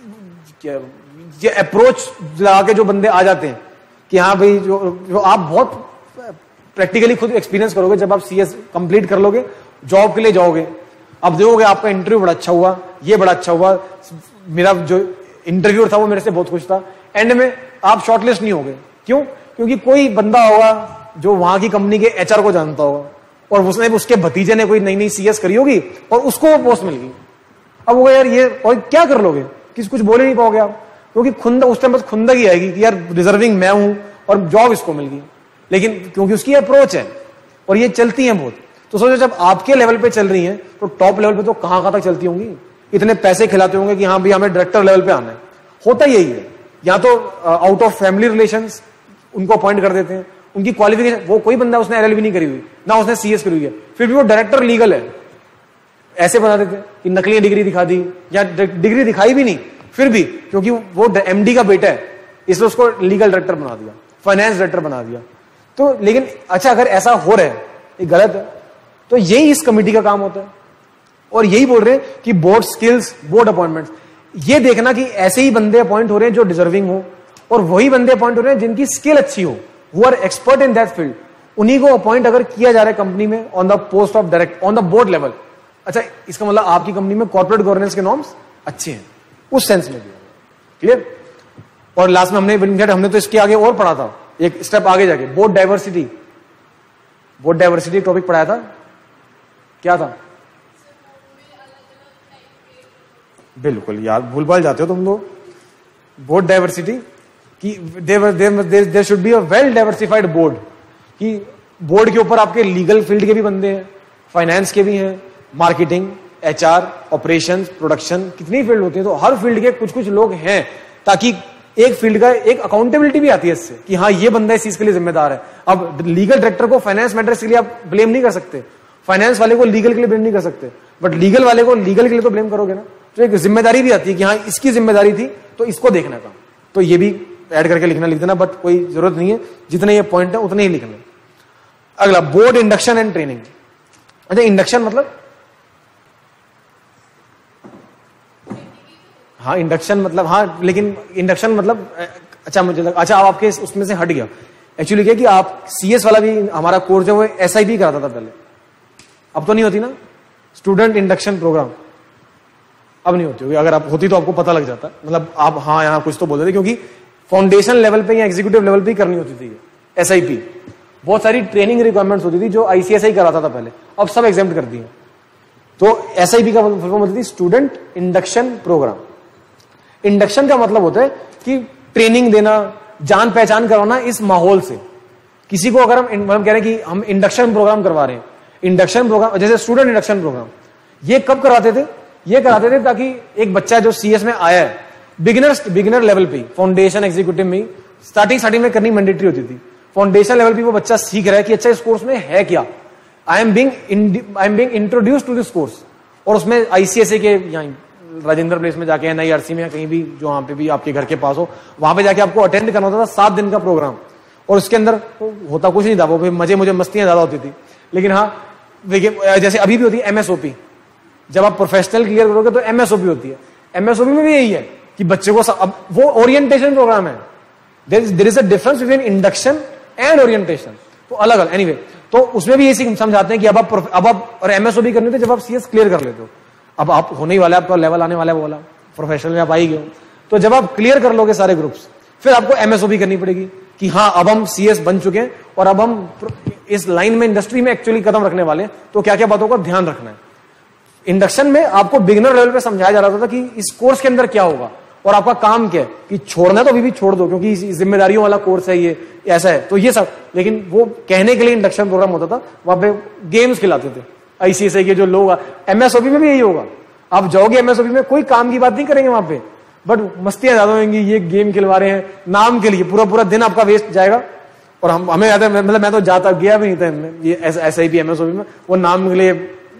ये अप्रोच लगा के जो बंदे आ जाते हैं कि हाँ भाई जो आप बहुत प्रैक्टिकली खुद एक्सपीरियंस करोगे जब आप सीएस कंप्लीट कर लोगे, जॉब के लिए जाओगे, अब देखोगे आपका इंटरव्यू बड़ा अच्छा हुआ, ये बड़ा अच्छा हुआ, मेरा जो इंटरव्यू था वो मेरे से बहुत खुश था, एंड में आप शॉर्टलिस्ट नहीं होगे। क्यों? क्योंकि कोई बंदा होगा जो वहां की कंपनी के एचआर को जानता होगा और उसने उसके भतीजे ने कोई नई नई सीएस करी होगी और उसको वो पोस्ट मिल गई। अब वो यार ये और क्या कर लोगे, किसी कुछ बोले नहीं पाओगे आप, क्योंकि खुंदा उस टाइम बस खुंदक ही आएगी कि यार डिजर्विंग मैं हूं और जॉब इसको मिल गई। लेकिन क्योंकि उसकी अप्रोच है और ये चलती है बहुत, तो सोचो जब आपके लेवल पे चल रही हैं तो टॉप लेवल पे तो कहां तक चलती होंगी, इतने पैसे खिलाते होंगे कि हाँ भाई हमें डायरेक्टर लेवल पे आना है। होता यही है, या तो आउट ऑफ फैमिली रिलेशंस उनको अपॉइंट कर देते हैं, उनकी क्वालिफिकेशन, वो कोई बंदा उसने एलएलबी नहीं करी हुई ना उसने सीएस करी हुई है, फिर भी वो डायरेक्टर लीगल है, ऐसे बता देते हैं कि नकली डिग्री दिखा दी या डिग्री दिखाई भी नहीं, फिर भी क्योंकि वो एमडी का बेटा है इसलिए उसको लीगल डायरेक्टर बना दिया, फाइनेंस डायरेक्टर बना दिया। तो लेकिन अच्छा अगर ऐसा हो रहा है ये गलत है, तो यही इस कमेटी का काम होता है और यही बोल रहे हैं कि बोर्ड स्किल्स, बोर्ड अपॉइंटमेंट्स, ये देखना कि ऐसे ही बंदे अपॉइंट हो रहे हैं जो डिजर्विंग हो और वही बंदे अपॉइंट हो रहे हैं जिनकी स्किल अच्छी हो, who are expert in that field, उन्हीं को अपॉइंट अगर किया जा रहा है कंपनी में on the post of direct on the board level. अच्छा इसका मतलब आपकी कंपनी में कॉर्पोरेट गवर्नेंस के नॉर्म्स अच्छे हैं उस सेंस में भी, क्लियर। और लास्ट में हमने तो इसके आगे और पढ़ा था, एक स्टेप आगे जाके board diversity, board diversity topic पढ़ाया था, क्या था? बिल्कुल यार भूल भाल जाते हो तुम लोग। बोर्ड डाइवर्सिटी कि there should be a well diversified board, कि बोर्ड के ऊपर आपके लीगल फील्ड के भी बंदे हैं, फाइनेंस के भी हैं, मार्केटिंग, एचआर, ऑपरेशंस, प्रोडक्शन, कितनी फील्ड होती है, तो हर फील्ड के कुछ कुछ लोग हैं ताकि एक फील्ड का एक अकाउंटेबिलिटी भी आती है इससे कि हाँ ये बंदा इस चीज के लिए जिम्मेदार है। अब लीगल डायरेक्टर को फाइनेंस मैटर्स के लिए आप ब्लेम नहीं कर सकते, फाइनेंस वाले को लीगल के लिए ब्लेम नहीं कर सकते, बट लीगल वाले को लीगल के लिए तो ब्लेम करोगे ना। तो एक जिम्मेदारी भी आती है कि हाँ इसकी जिम्मेदारी थी तो इसको देखने का, तो ये भी ऐड करके लिख देना, बट कोई जरूरत नहीं है, जितने ये पॉइंट है उतने ही लिखना। अगला बोर्ड इंडक्शन एंड ट्रेनिंग। अच्छा इंडक्शन मतलब, हाँ इंडक्शन मतलब, हाँ लेकिन इंडक्शन मतलब अच्छा मुझे लगा, अच्छा आप आपके उसमें से हट गया। एक्चुअली क्या कि आप सीएस वाला भी हमारा कोर्स है वो एसआईपी कराता था पहले, अब तो नहीं होती ना स्टूडेंट इंडक्शन प्रोग्राम, अब नहीं होती होगी, अगर आप होती तो आपको पता लग जाता, मतलब आप हाँ यहाँ कुछ तो बोल रहे थे, क्योंकि फाउंडेशन लेवल पे या एग्जीक्यूटिव लेवल पे करनी होती थी एसआईपी, बहुत सारी ट्रेनिंग रिक्वायरमेंट्स होती थी जो आईसीएसआई कराता था पहले, अब सब एग्जाम्प्ट कर दिए। तो एसआईपी का फुल फॉर्म होती थी स्टूडेंट इंडक्शन प्रोग्राम। इंडक्शन का मतलब होता है कि ट्रेनिंग देना, जान पहचान करवाना इस माहौल से। किसी को अगर हम कह रहे हैं कि हम इंडक्शन प्रोग्राम करवा रहे हैं, इंडक्शन प्रोग्राम जैसे स्टूडेंट इंडक्शन प्रोग्राम, ये कब कराते थे? ये कराते थे ताकि एक बच्चा जो सीएस में आया है बिगिनर लेवल पे, फाउंडेशन एग्जीक्यूटिव में स्टार्टिंग में करनी मैंडेटरी होती थी। फाउंडेशन लेवल पे वो बच्चा सीख रहा है कि अच्छा इस कोर्स में है क्या, I am being introduced to this course, और उसमें आईसीएसए के यहाँ राजेंद्र प्लेस में जाके, नई आरसी में, कहीं भी जो वहां पे भी आपके घर के पास हो, वहां पे जाके आपको अटेंड करना होता था 7 दिन का प्रोग्राम, और उसके अंदर होता कुछ नहीं था, वो मुझे मस्तियां ज्यादा होती थी। लेकिन हाँ देखिए जैसे अभी भी होती है एमएसओपी, जब आप प्रोफेशनल क्लियर करोगे तो एमएसओपी होती है। एमएसओपी में भी यही है कि बच्चे को अब वो ओरिएंटेशन प्रोग्राम है, there is a difference between induction and orientation, तो अलग अलग एनीवे। तो उसमें भी यही समझाते हैं कि अब आप और एमएसओपी करनी होती है जब आप सीएस क्लियर कर लेते हो, अब आप होने ही वाला है, आपका लेवल आने वाला है, बोला प्रोफेशनल में आप आ ही गए हो, तो जब आप क्लियर कर लोगे सारे ग्रुप्स, फिर आपको एमएसओपी करनी पड़ेगी कि हाँ अब हम सीएस बन चुके हैं और अब हम इस लाइन में इंडस्ट्री में एक्चुअली कदम रखने वाले हैं, तो क्या क्या बातों का ध्यान रखना है। इंडक्शन में आपको बिगिनर लेवल पे समझाया जा रहा था कि इस कोर्स के अंदर क्या होगा और आपका काम क्या है, कि छोड़ना तो अभी भी छोड़ दो क्योंकि जिम्मेदारियों वाला कोर्स है, ये ऐसा है, तो ये सब। लेकिन वो कहने के लिए इंडक्शन प्रोग्राम होता था, वहां पे गेम्स खिलाते थे आईसीएसआई के जो लोग। एमएसओपी में भी यही होगा, आप जाओगे एमएसओपी में कोई काम की बात नहीं करेंगे वहां पे, बट मस्तियां ज्यादा होंगी, ये गेम खिलवा रहे हैं नाम के लिए, पूरा दिन आपका वेस्ट जाएगा। और हमें याद है, मतलब मैं तो जाता गया भी नहीं था ये एसआईपी एमएसओपी में, वो नाम के लिए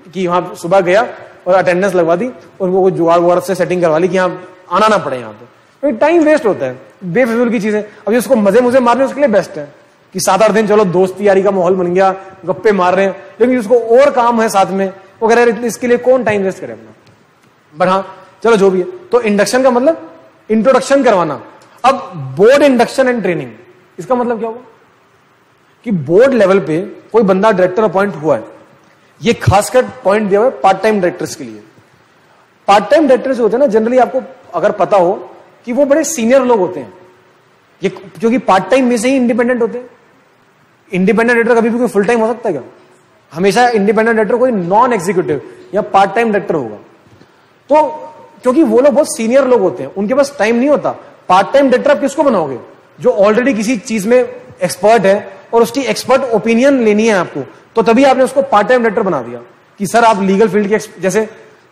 कि वहां सुबह गया और अटेंडेंस लगवा दी और वो जुगाड़ वुगाड़ से सेटिंग करवा ली कि यहाँ आना ना पड़े यहाँ पे। टाइम वेस्ट होता है, बेफिजूल की चीजें। अब उसको मजे मुझे मारने उसके लिए बेस्ट है कि 7-8 दिन चलो दोस्ती यारी का माहौल बन गया, गप्पे मार रहे हैं, लेकिन उसको और काम है साथ में, वो कह रहे हैं इसके लिए कौन टाइम वेस्ट करे अपना। बट हाँ चलो जो भी है, तो इंडक्शन का मतलब इंट्रोडक्शन करवाना। अब बोर्ड इंडक्शन एंड ट्रेनिंग, इसका मतलब क्या होगा कि बोर्ड लेवल पे कोई बंदा डायरेक्टर अपॉइंट हुआ है, ये खासकर पॉइंट दिया हुआ है पार्ट टाइम डायरेक्टर्स के लिए। पार्ट टाइम डायरेक्टर्स होते हैं ना, जनरली आपको अगर पता हो कि वो बड़े सीनियर लोग होते हैं, ये क्योंकि पार्ट टाइम में से ही इंडिपेंडेंट होते हैं। इंडिपेंडेंट डायरेक्टर कभी भी कोई फुल टाइम हो सकता है क्या? हमेशा इंडिपेंडेंट डायरेक्टर कोई नॉन एग्जीक्यूटिव या पार्ट टाइम डायरेक्टर होगा। तो क्योंकि वो लोग बहुत सीनियर लोग होते हैं, उनके पास टाइम नहीं होता। पार्ट टाइम डायरेक्टर आप किसको बनाओगे? जो ऑलरेडी किसी चीज में एक्सपर्ट है और उसकी एक्सपर्ट ओपिनियन लेनी है आपको, तो तभी आपने उसको पार्ट टाइम डायरेक्टर बना दिया कि सर आप लीगल फील्ड के, जैसे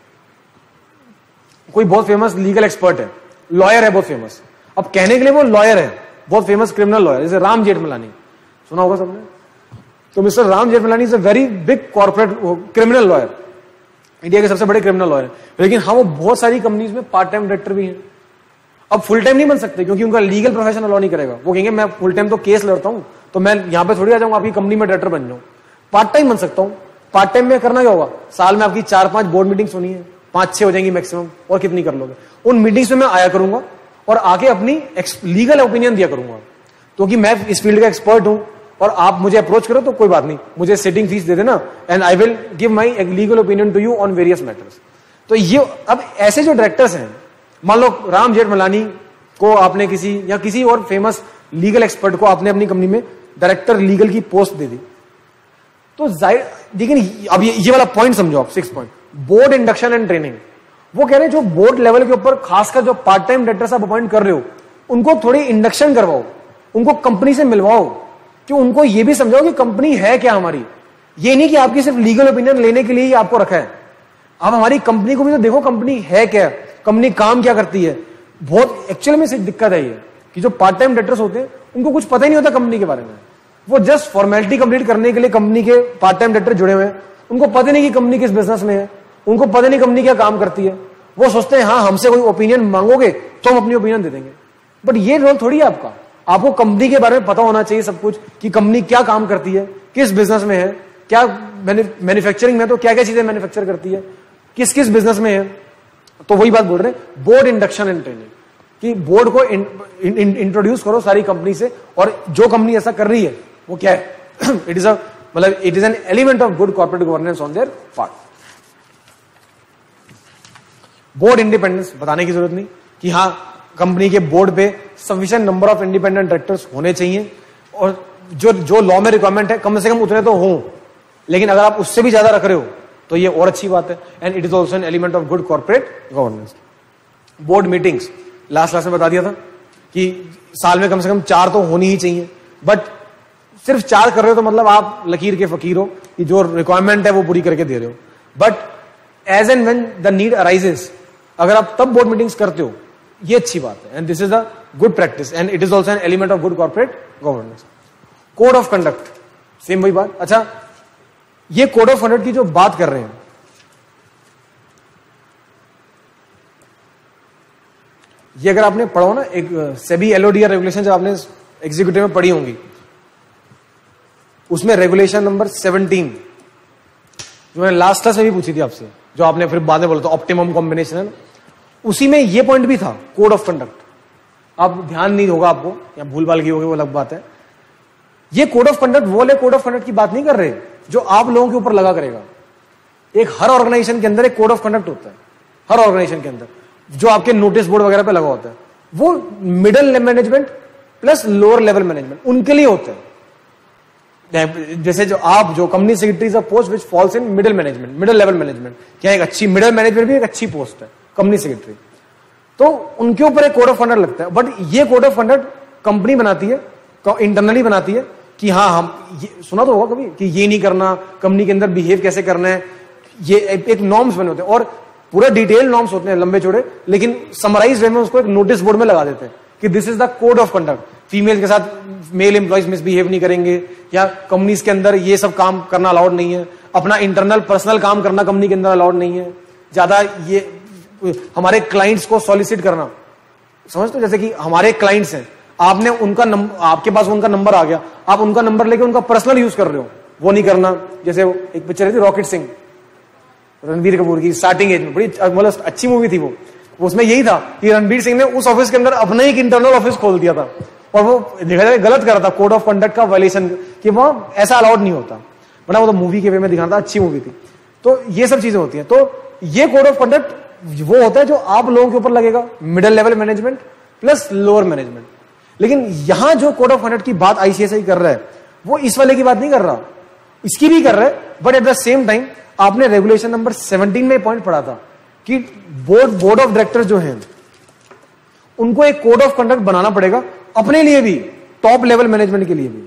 कोई बहुत फेमस लीगल एक्सपर्ट है, लॉयर है बहुत फेमस, अब कहने के लिए वो लॉयर है, बहुत फेमस क्रिमिनल लॉयर, जैसे राम जेठमलानी, सुना होगा सबने। तो mister Ram Jethmalani is a very big corporate criminal lawyer, India के सबसे बड़े क्रिमिनल लॉयर, लेकिन हाँ वो बहुत सारी कंपनीज में पार्ट टाइम डायरेक्टर भी हैं। अब फुल टाइम नहीं बन सकते क्योंकि उनका लीगल प्रोफेशन अलाउ नहीं करेगा। वो कहेंगे मैं फुल टाइम तो केस लड़ता हूं, तो मैं यहां पे थोड़ी आ जाऊंगा आपकी कंपनी में डायरेक्टर बन जाऊं। पार्ट टाइम बन सकता हूं। पार्ट टाइम में करना क्या होगा, साल में आपकी 4-5 बोर्ड मीटिंग्स होनी है, 5-6 हो जाएंगी मैक्सिमम, और कितनी कर लोगे। उन मीटिंग्स में मैं आया करूंगा और आके अपनी लीगल ओपिनियन दिया करूंगा, क्योंकि मैं इस फील्ड का एक्सपर्ट हूं और आप मुझे अप्रोच करो तो कोई बात नहीं, मुझे सिटिंग फीस दे देना and I will give my legal opinion to you on various matters. तो ये अब ऐसे जो डायरेक्टर्स हैं, मान लो राम जेठमलानी को आपने किसी और फेमस लीगल एक्सपर्ट को आपने अपनी कंपनी में डायरेक्टर लीगल की पोस्ट दे दी, तो जाहिर, लेकिन अब ये वाला पॉइंट समझो आप, 6 point, board induction and training. वो कह रहे हैं जो बोर्ड लेवल के ऊपर खासकर जो पार्ट टाइम डायरेक्टर्स आप अपॉइंट कर रहे हो, उनको थोड़ी इंडक्शन करवाओ, उनको कंपनी से मिलवाओ, कि उनको ये भी समझाओ कि कंपनी है क्या हमारी। ये नहीं कि आपकी सिर्फ लीगल ओपिनियन लेने के लिए ही आपको रखा है, आप हमारी कंपनी को भी तो देखो, कंपनी है क्या, कंपनी काम क्या करती है। बहुत एक्चुअली में सिर्फ दिक्कत है ये कि जो पार्ट टाइम डायरेक्टर्स होते हैं उनको कुछ पता ही नहीं होता कंपनी के बारे में, वो जस्ट फॉर्मेलिटी कंप्लीट करने के लिए कंपनी के पार्ट टाइम डायरेक्टर जुड़े हुए हैं, उनको पता नहीं कि कंपनी किस बिजनेस में है, उनको पता नहीं कंपनी क्या काम करती है। वो सोचते हैं हाँ हमसे कोई ओपिनियन मांगोगे तो हम अपनी ओपिनियन दे देंगे, बट ये रोल थोड़ी है आपका। आपको कंपनी के बारे में पता होना चाहिए सब कुछ, कि कंपनी क्या काम करती है, किस बिजनेस में है, क्या मैन्युफैक्चरिंग में तो क्या क्या चीजें मैन्युफैक्चर करती है, किस किस बिजनेस में है। तो वही बात बोल रहे हैं, बोर्ड इंडक्शन एंड ट्रेनिंग, कि बोर्ड को इंट्रोड्यूस करो सारी कंपनी से, और जो कंपनी ऐसा कर रही है वो क्या है, इट इज मतलब it is an element of good corporate governance on their part. Board independence बताने की जरूरत नहीं कि हाँ कंपनी के बोर्ड पे sufficient number of independent directors होने चाहिए, और जो लॉ में रिक्वायरमेंट है कम से कम उतने तो हों, लेकिन अगर आप उससे भी ज्यादा रख रहे हो तो ये और अच्छी बात है। And it is also an element of good corporate governance. Board meetings last class में बता दिया था कि साल में कम से कम 4 तो होनी ही चाहिए, बट सिर्फ 4 कर रहे हो तो मतलब आप लकीर के फकीर हो कि जो रिक्वायरमेंट है वो पूरी करके दे रहे हो। But as and when the need arises, अगर आप तब बोर्ड मीटिंग्स करते हो, ये अच्छी बात है, and this is a good practice and it is also an element of good corporate governance. Code of conduct, same वही बात। अच्छा, ये कोड ऑफ कंडक्ट की जो बात कर रहे हैं, ये अगर आपने पढ़ा हो ना, एक सेबी एलओडीआर रेगुलेशन जब आपने एग्जीक्यूटिव में पढ़ी होंगी, उसमें रेगुलेशन नंबर 17 जो मैंने लास्ट क्लास में भी पूछी थी आपसे, जो आपने फिर बाद में बोला था ऑप्टिमम कॉम्बिनेशन है ना, उसी में ये पॉइंट भी था, कोड ऑफ कंडक्ट। अब ध्यान नहीं होगा आपको या भूल भाल की होगी, वो अलग बात है। ये कोड ऑफ कंडक्ट वो वाले कोड ऑफ कंडक्ट की बात नहीं कर रहे जो आप लोगों के ऊपर लगा करेगा। एक हर ऑर्गेनाइजेशन के अंदर एक कोड ऑफ कंडक्ट होता है, हर ऑर्गेनाइजेशन के अंदर, जो आपके नोटिस बोर्ड वगैरह पे लगा होता है, वो middle management plus lower level management उनके लिए होता है। जैसे जो company secretary is a post which falls in middle management, middle level management, क्या एक अच्छी मिडिल मैनेजमेंट भी एक अच्छी पोस्ट है कंपनी सेक्रेटरी, तो उनके ऊपर एक कोड ऑफ कंडक्ट लगता है। बट ये कोड ऑफ कंडक्ट कंपनी बनाती है, इंटरनली बनाती है कि हाँ हम सुना तो होगा कभी कि ये नहीं करना, कंपनी के अंदर बिहेव कैसे करना है, ये एक नॉर्म्स बने होते हैं, और पूरा डिटेल नॉर्म्स होते हैं लंबे चौड़े, लेकिन समराइज वे में उसको एक नोटिस बोर्ड में लगा देते हैं कि this is the code of conduct. Female के साथ मेल एम्प्लॉइज मिसबिहेव नहीं करेंगे, या कंपनीज के अंदर ये सब काम करना अलाउड नहीं है, अपना इंटरनल पर्सनल काम करना कंपनी के अंदर अलाउड नहीं है, ज्यादा ये हमारे क्लाइंट्स को सॉलिसिट करना, समझते हो? जैसे कि हमारे क्लाइंट्स हैं, आपने उनका नंबर, आपके पास उनका नंबर आ गया, आप उनका नंबर लेके उनका पर्सनल यूज कर रहे हो, वो नहीं करना। जैसे एक पिक्चर थी रॉकेट सिंह, रणबीर कपूर की, स्टार्टिंग एज में, बड़ी मतलब अच्छी मूवी थी वो। उसमें यही था कि रणबीर सिंह ने उस ऑफिस के अंदर अपना एक इंटरनल ऑफिस खोल दिया था, और वो देखा जाए गलत कर रहा था, कोड ऑफ कंडक्ट का वायलेशन, कि वहां ऐसा अलाउड नहीं होता, बड़ा वो तो मूवी के वे में दिखाना था, अच्छी मूवी थी। तो ये सब चीजें होती हैं। तो ये कोड ऑफ कंडक्ट वो होता है जो आप लोगों के ऊपर लगेगा, middle level management plus lower management. लेकिन यहां जो कोड ऑफ कंडक्ट की बात आईसीएसआई कर रहा है, वो इस वाले की बात नहीं कर रहा, इसकी भी कर रहा है, but at the same time आपने रेगुलेशन नंबर 17 में पॉइंट पढ़ा था कि बोर्ड ऑफ डायरेक्टर्स जो हैं उनको एक कोड ऑफ कंडक्ट बनाना पड़ेगा अपने लिए भी, टॉप लेवल मैनेजमेंट के लिए भी।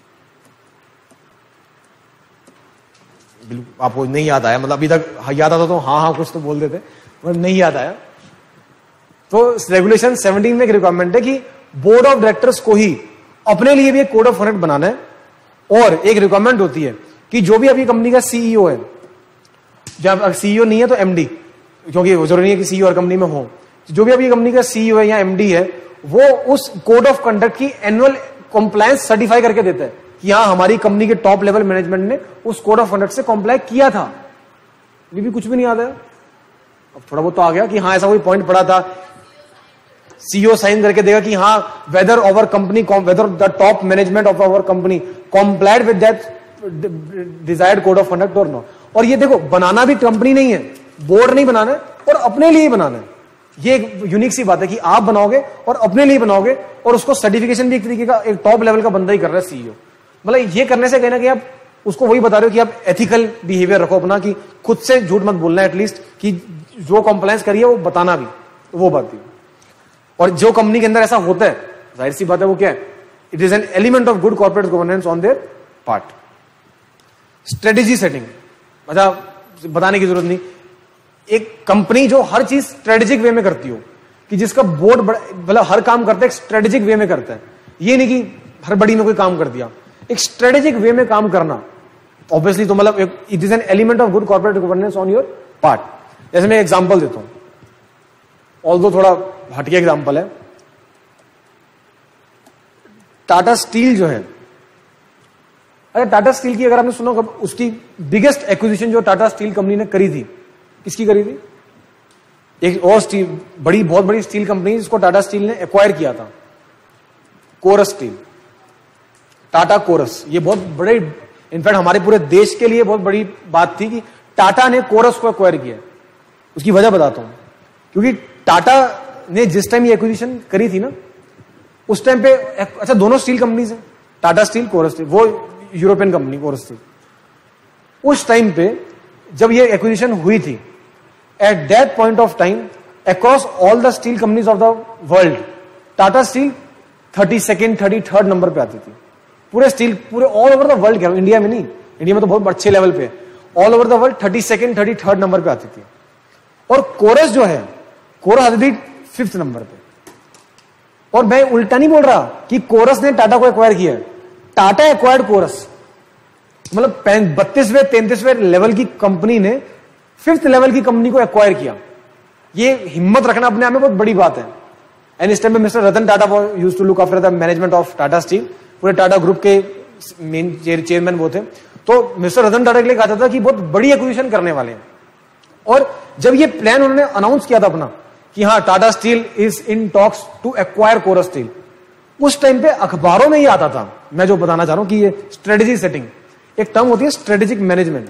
बिल्कुल आपको नहीं याद आया, मतलब अभी तक याद आता तो हाँ कुछ तो बोल देते, मगर नहीं याद आया। तो रेगुलेशन 17 में एक रिक्वायरमेंट है कि बोर्ड ऑफ डायरेक्टर्स को ही अपने लिए भी एक कोड ऑफ कंडक्ट बनाना है, और एक रिक्वायरमेंट होती है कि जो भी अभी कंपनी का सीईओ है, जब सीईओ नहीं है तो एमडी, क्योंकि जरूरी नहीं है कि सीईओ और कंपनी में हो, जो भी अभी कंपनी का सीईओ है या एमडी है, वो उस कोड ऑफ कंडक्ट की एनुअल कंप्लायंस सर्टिफाई करके देता है कि हाँ हमारी कंपनी के टॉप लेवल मैनेजमेंट ने उस कोड ऑफ कंडक्ट से कंप्लाई किया था। ये भी कुछ भी नहीं आता है, अब थोड़ा बहुत तो आ गया कि हाँ ऐसा कोई पॉइंट पड़ा था, सीईओ साइन करके देगा कि हाँ whether our company, whether the top management of our company complied with that desired code of conduct और नॉट। और ये देखो, बनाना भी कंपनी नहीं है, बोर्ड नहीं बनाना है, और अपने लिए बनाना है। ये एक यूनिक सी बात है कि आप बनाओगे और अपने लिए बनाओगे, और उसको सर्टिफिकेशन भी एक तरीके का एक टॉप लेवल का बंदा ही कर रहा है, सीईओ। मतलब ये करने से कहना कि आप उसको वही बता रहे हो कि आप एथिकल बिहेवियर रखो अपना, कि खुद से झूठ मत बोलना, एटलीस्ट कि जो कंप्लायंस करिए वो बताना भी, तो वो बात थी। और जो कंपनी के अंदर ऐसा होता है, जाहिर सी बात है वो क्या है, it is an element of good corporate governance on their part. Strategy setting, अच्छा बताने की जरूरत नहीं, एक कंपनी जो हर चीज स्ट्रेटेजिक वे में करती हो, कि जिसका बोर्ड मतलब हर काम करता है स्ट्रेटेजिक वे में करता है, ये नहीं कि हर बड़ी में कोई काम कर दिया, एक स्ट्रेटेजिक वे में काम करना ऑब्वियसली, तो मतलब it is an element of good corporate governance on your part. जैसे मैं एग्जांपल देता हूं, ऑल्दो थोड़ा हटिया एग्जांपल है, टाटा स्टील जो है, अरे टाटा स्टील की अगर आपने सुना, उसकी बिगेस्ट एक्विजिशन जो टाटा स्टील कंपनी ने करी थी, किसकी करी थी? एक और स्टील, बहुत बड़ी स्टील कंपनी जिसको टाटा स्टील ने एक्वायर किया था, कोरस स्टील, टाटा कोरस। ये बहुत बड़े, इनफैक्ट हमारे पूरे देश के लिए बहुत बड़ी बात थी कि टाटा ने कोरस को एक्वायर किया। उसकी वजह बताता हूं, क्योंकि टाटा ने जिस टाइम ये एक्विजिशन करी थी ना, उस टाइम पे, अच्छा दोनों स्टील कंपनीज हैं, टाटा स्टील, कोरस स्टील, वो यूरोपियन कंपनी कोरस स्टील। उस टाइम पे जब ये एक्विजिशन हुई थी, at that point of time across all the steel companies of the world, Tata steel 32nd 33rd number पे आती थी। पूरे स्टील, पूरे ऑल ओवर द वर्ल्ड, क्या इंडिया में नहीं, इंडिया में तो बहुत अच्छे लेवल पे, all over the world 32nd 33rd number पे आती थी। और कोरस जो है, कोरस आती थी 5th नंबर पे। और मैं उल्टा नहीं बोल रहा कि कोरस ने टाटा को एक्वायर किया है, टाटा एक्वायर्ड कोरस। मतलब 32वें 33वें लेवल की कंपनी ने 5th लेवल की कंपनी को एक्वायर किया। ये हिम्मत रखना अपने आप में बहुत बड़ी बात है। एंड इस टाइम में mister Ratan Tata used to look after the management of Tata steel, पूरे टाटा ग्रुप के मेन चेयरमैन वो थे। तो मिस्टर रतन टाटा के लिए कहा था कि बहुत बड़ी एक्विजिशन करने वाले हैं। और जब ये प्लान उन्होंने अनाउंस किया था अपना कि हाँ Tata steel is in talks to acquire Corus steel, उस टाइम पे अखबारों में ये आता था। मैं जो बताना चाह रहा हूं कि ये स्ट्रेटेजी सेटिंग, एक टर्म होती है स्ट्रेटेजिक मैनेजमेंट,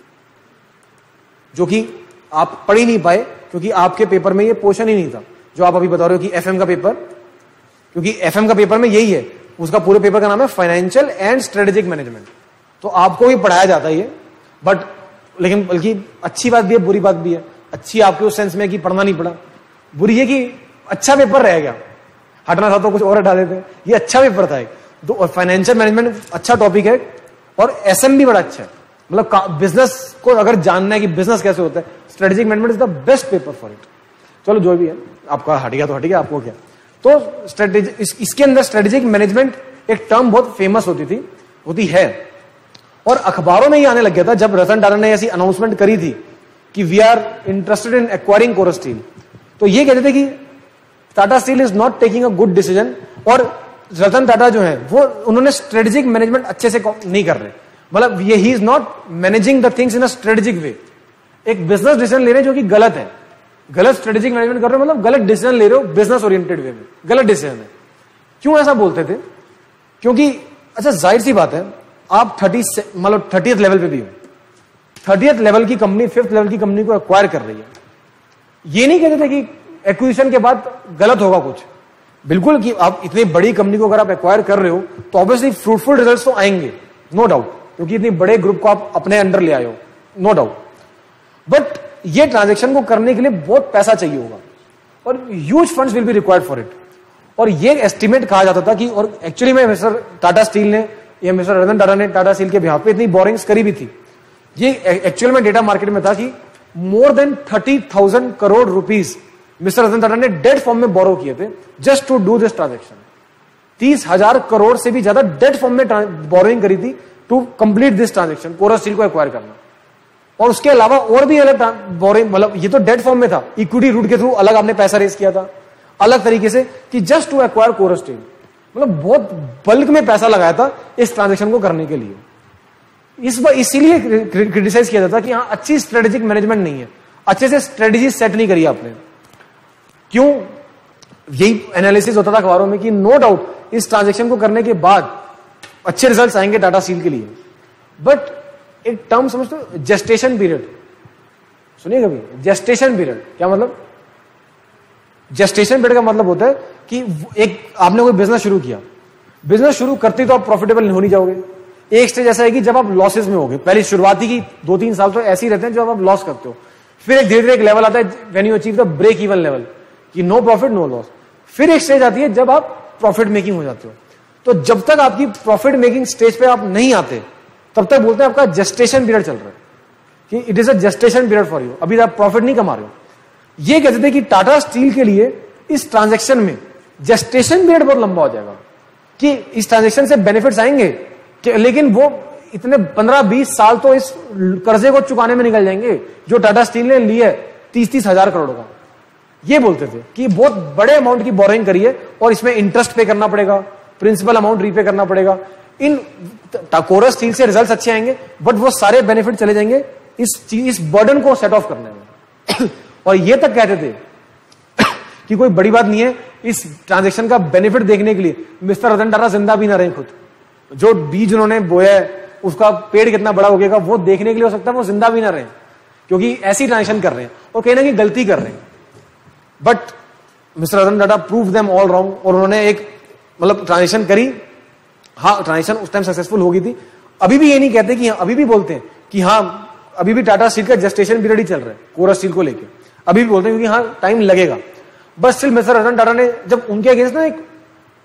जो कि आप पढ़ ही नहीं पाए क्योंकि आपके पेपर में ये पोर्शन ही नहीं था जो आप अभी बता रहे हो कि एफएम का पेपर, क्योंकि एफएम का पेपर में यही है, उसका पूरे पेपर का नाम है फाइनेंशियल एंड स्ट्रेटेजिक मैनेजमेंट। तो आपको भी पढ़ाया जाता है ये, बट लेकिन बल्कि अच्छी बात भी है, बुरी बात भी है। अच्छी आपके उस सेंस में कि पढ़ना नहीं पड़ा, बुरी है कि अच्छा पेपर रह गया, हटना था तो कुछ और हटा देते। ये अच्छा पेपर था। तो फाइनेंशियल मैनेजमेंट अच्छा टॉपिक है, और एसएम भी बड़ा अच्छा है। मतलब बिजनेस को अगर जानना है कि बिजनेस कैसे होता है, strategic management is the best paper for it. चलो जो भी है, आपका हट गया तो हट गया, आपको क्या। तो स्ट्रेटेजी, इसके अंदर स्ट्रेटेजिक मैनेजमेंट एक टर्म बहुत फेमस होती है और अखबारों में ही आने लग गया था जब रतन टाटा ने ऐसी अनाउंसमेंट करी थी कि we are interested in acquiring Corus steel. तो ये कहते थे कि Tata steel is not taking a good decision, और रतन टाटा जो है वो उन्होंने स्ट्रेटेजिक मैनेजमेंट अच्छे से नहीं कर रहे, मतलब ये he is not managing the things in a strategic way. एक बिजनेस डिसीजन ले रहे हैं जो कि गलत है, गलत स्ट्रेटेजिक मैनेजमेंट कर रहे हो, मतलब गलत डिसीजन ले रहे हो बिजनेस ओरिएंटेड वे में, गलत डिसीजन है। क्यों ऐसा बोलते थे? क्योंकि अच्छा जाहिर सी बात है, आप 30th लेवल पे भी हो, 30th लेवल की कंपनी 5th लेवल की कंपनी को एक्वायर कर रही है। ये नहीं कहते थे कि एक्विजिशन के बाद गलत होगा कुछ, बिल्कुल कि आप इतनी बड़ी कंपनी को अगर आप एक्वायर कर रहे हो तो ऑब्वियसली फ्रूटफुल रिजल्ट्स तो आएंगे, नो डाउट, क्योंकि इतनी बड़े ग्रुप को आप अपने अंडर ले आए हो, नो डाउट। बट ये ट्रांजेक्शन को करने के लिए बहुत पैसा चाहिए होगा और huge funds will be required for it. और ये एस्टिमेट कहा जाता था कि, और एक्चुअली में मिस्टर टाटा स्टील ने या मिस्टर रतन टाटा ने टाटा स्टील के बिहाफ पे इतनी बोरिंग्स करी भी थी। ये एक्चुअल में डेटा मार्केट में था कि more than 30,000 crore rupees mister Ratan Tata ने डेट फॉर्म में बोरो किए थे just to do this transaction. 30,000 crore से भी ज्यादा डेट फॉर्म में बोरोइंग करी थी to complete this transaction, Corus steel को एक्वायर करना। और उसके अलावा और भी अलग बोरिंग, मतलब ये तो डेट फॉर्म में था, इक्विटी रूट के थ्रू अलग आपने पैसा रेज किया था अलग तरीके से कि just to acquire Corus steel, मतलब बहुत बल्क में पैसा लगाया था इस ट्रांजेक्शन को करने के लिए। इसीलिए क्रिटिसाइज किया जाता कि हाँ अच्छी स्ट्रेटेजिक मैनेजमेंट नहीं है, अच्छे से स्ट्रेटेजी सेट नहीं करी आपने। क्यों? यही एनालिसिस होता था अखबारों में कि नो डाउट इस ट्रांजेक्शन को करने के बाद अच्छे रिजल्ट्स आएंगे टाटा स्टील के लिए। बट एक टर्म समझते हो, जेस्टेशन पीरियड, सुनिए कभी? जेस्टेशन पीरियड क्या मतलब? जेस्टेशन पीरियड का मतलब होता है कि एक आपने कोई बिजनेस शुरू किया, बिजनेस शुरू करते तो आप प्रॉफिटेबल नहीं जाओगे। एक स्टेज ऐसा है कि जब आप लॉसेस में होगे, पहले शुरुआती की 2-3 साल तो ऐसे ही रहते हैं जब आप लॉस करते हो, फिर एक धीरे धीरे एक लेवल आता है when you achieve the break even level कि नो प्रॉफिट नो लॉस। फिर एक स्टेज आती है जब आप प्रॉफिट मेकिंग हो जाते हो। तो जब तक आपकी प्रॉफिट मेकिंग स्टेज पे आप नहीं आते तब तक बोलते हैं आपका जेस्टेशन पीरियड चल रहा है, कि it is a gestation period for you, अभी आप प्रॉफिट नहीं कमा रहे हो। ये कहते थे कि टाटा स्टील के लिए इस ट्रांजेक्शन में जेस्टेशन पीरियड बहुत लंबा हो जाएगा, कि इस ट्रांजेक्शन से बेनिफिट्स आएंगे लेकिन वो इतने 15-20 साल तो इस कर्जे को चुकाने में निकल जाएंगे जो टाटा स्टील ने लिए 30-30 हजार करोड़ का। ये बोलते थे कि बहुत बड़े अमाउंट की बोरिंग करिए और इसमें इंटरेस्ट पे करना पड़ेगा, प्रिंसिपल अमाउंट रीपे करना पड़ेगा। इन कोरस स्टील से रिजल्ट्स अच्छे आएंगे बट वो सारे बेनिफिट चले जाएंगे इस बर्डन को सेट ऑफ करने में। और ये तक कहते थे कि कोई बड़ी बात नहीं है, इस ट्रांजेक्शन का बेनिफिट देखने के लिए मिस्टर रतन टाटा जिंदा भी ना रहे, खुद जो बीज उन्होंने बोया है उसका पेड़ कितना बड़ा हो गया वो देखने के लिए हो सकता है वो जिंदा भी ना रहे, क्योंकि ऐसी ट्रांजेक्शन कर रहे हैं और कहीं ना कहीं गलती कर रहे हैं। But mister Ratan Tata prove them all wrong, और उन्होंने एक मतलब ट्रांजेक्शन करी। हाँ, ट्रांजेक्शन उस टाइम सक्सेसफुल होगी थी। अभी भी ये नहीं कहते कि अभी भी बोलते हैं कि हाँ अभी भी टाटा स्टील का जेस्टेशन पीरियड ही चल रहा है कोरस स्टील को लेकर, अभी भी बोलते हैं क्योंकि हाँ टाइम लगेगा। बस स्टिल मिस्टर रतन टाटा ने जब उनके अगेंस्ट ना एक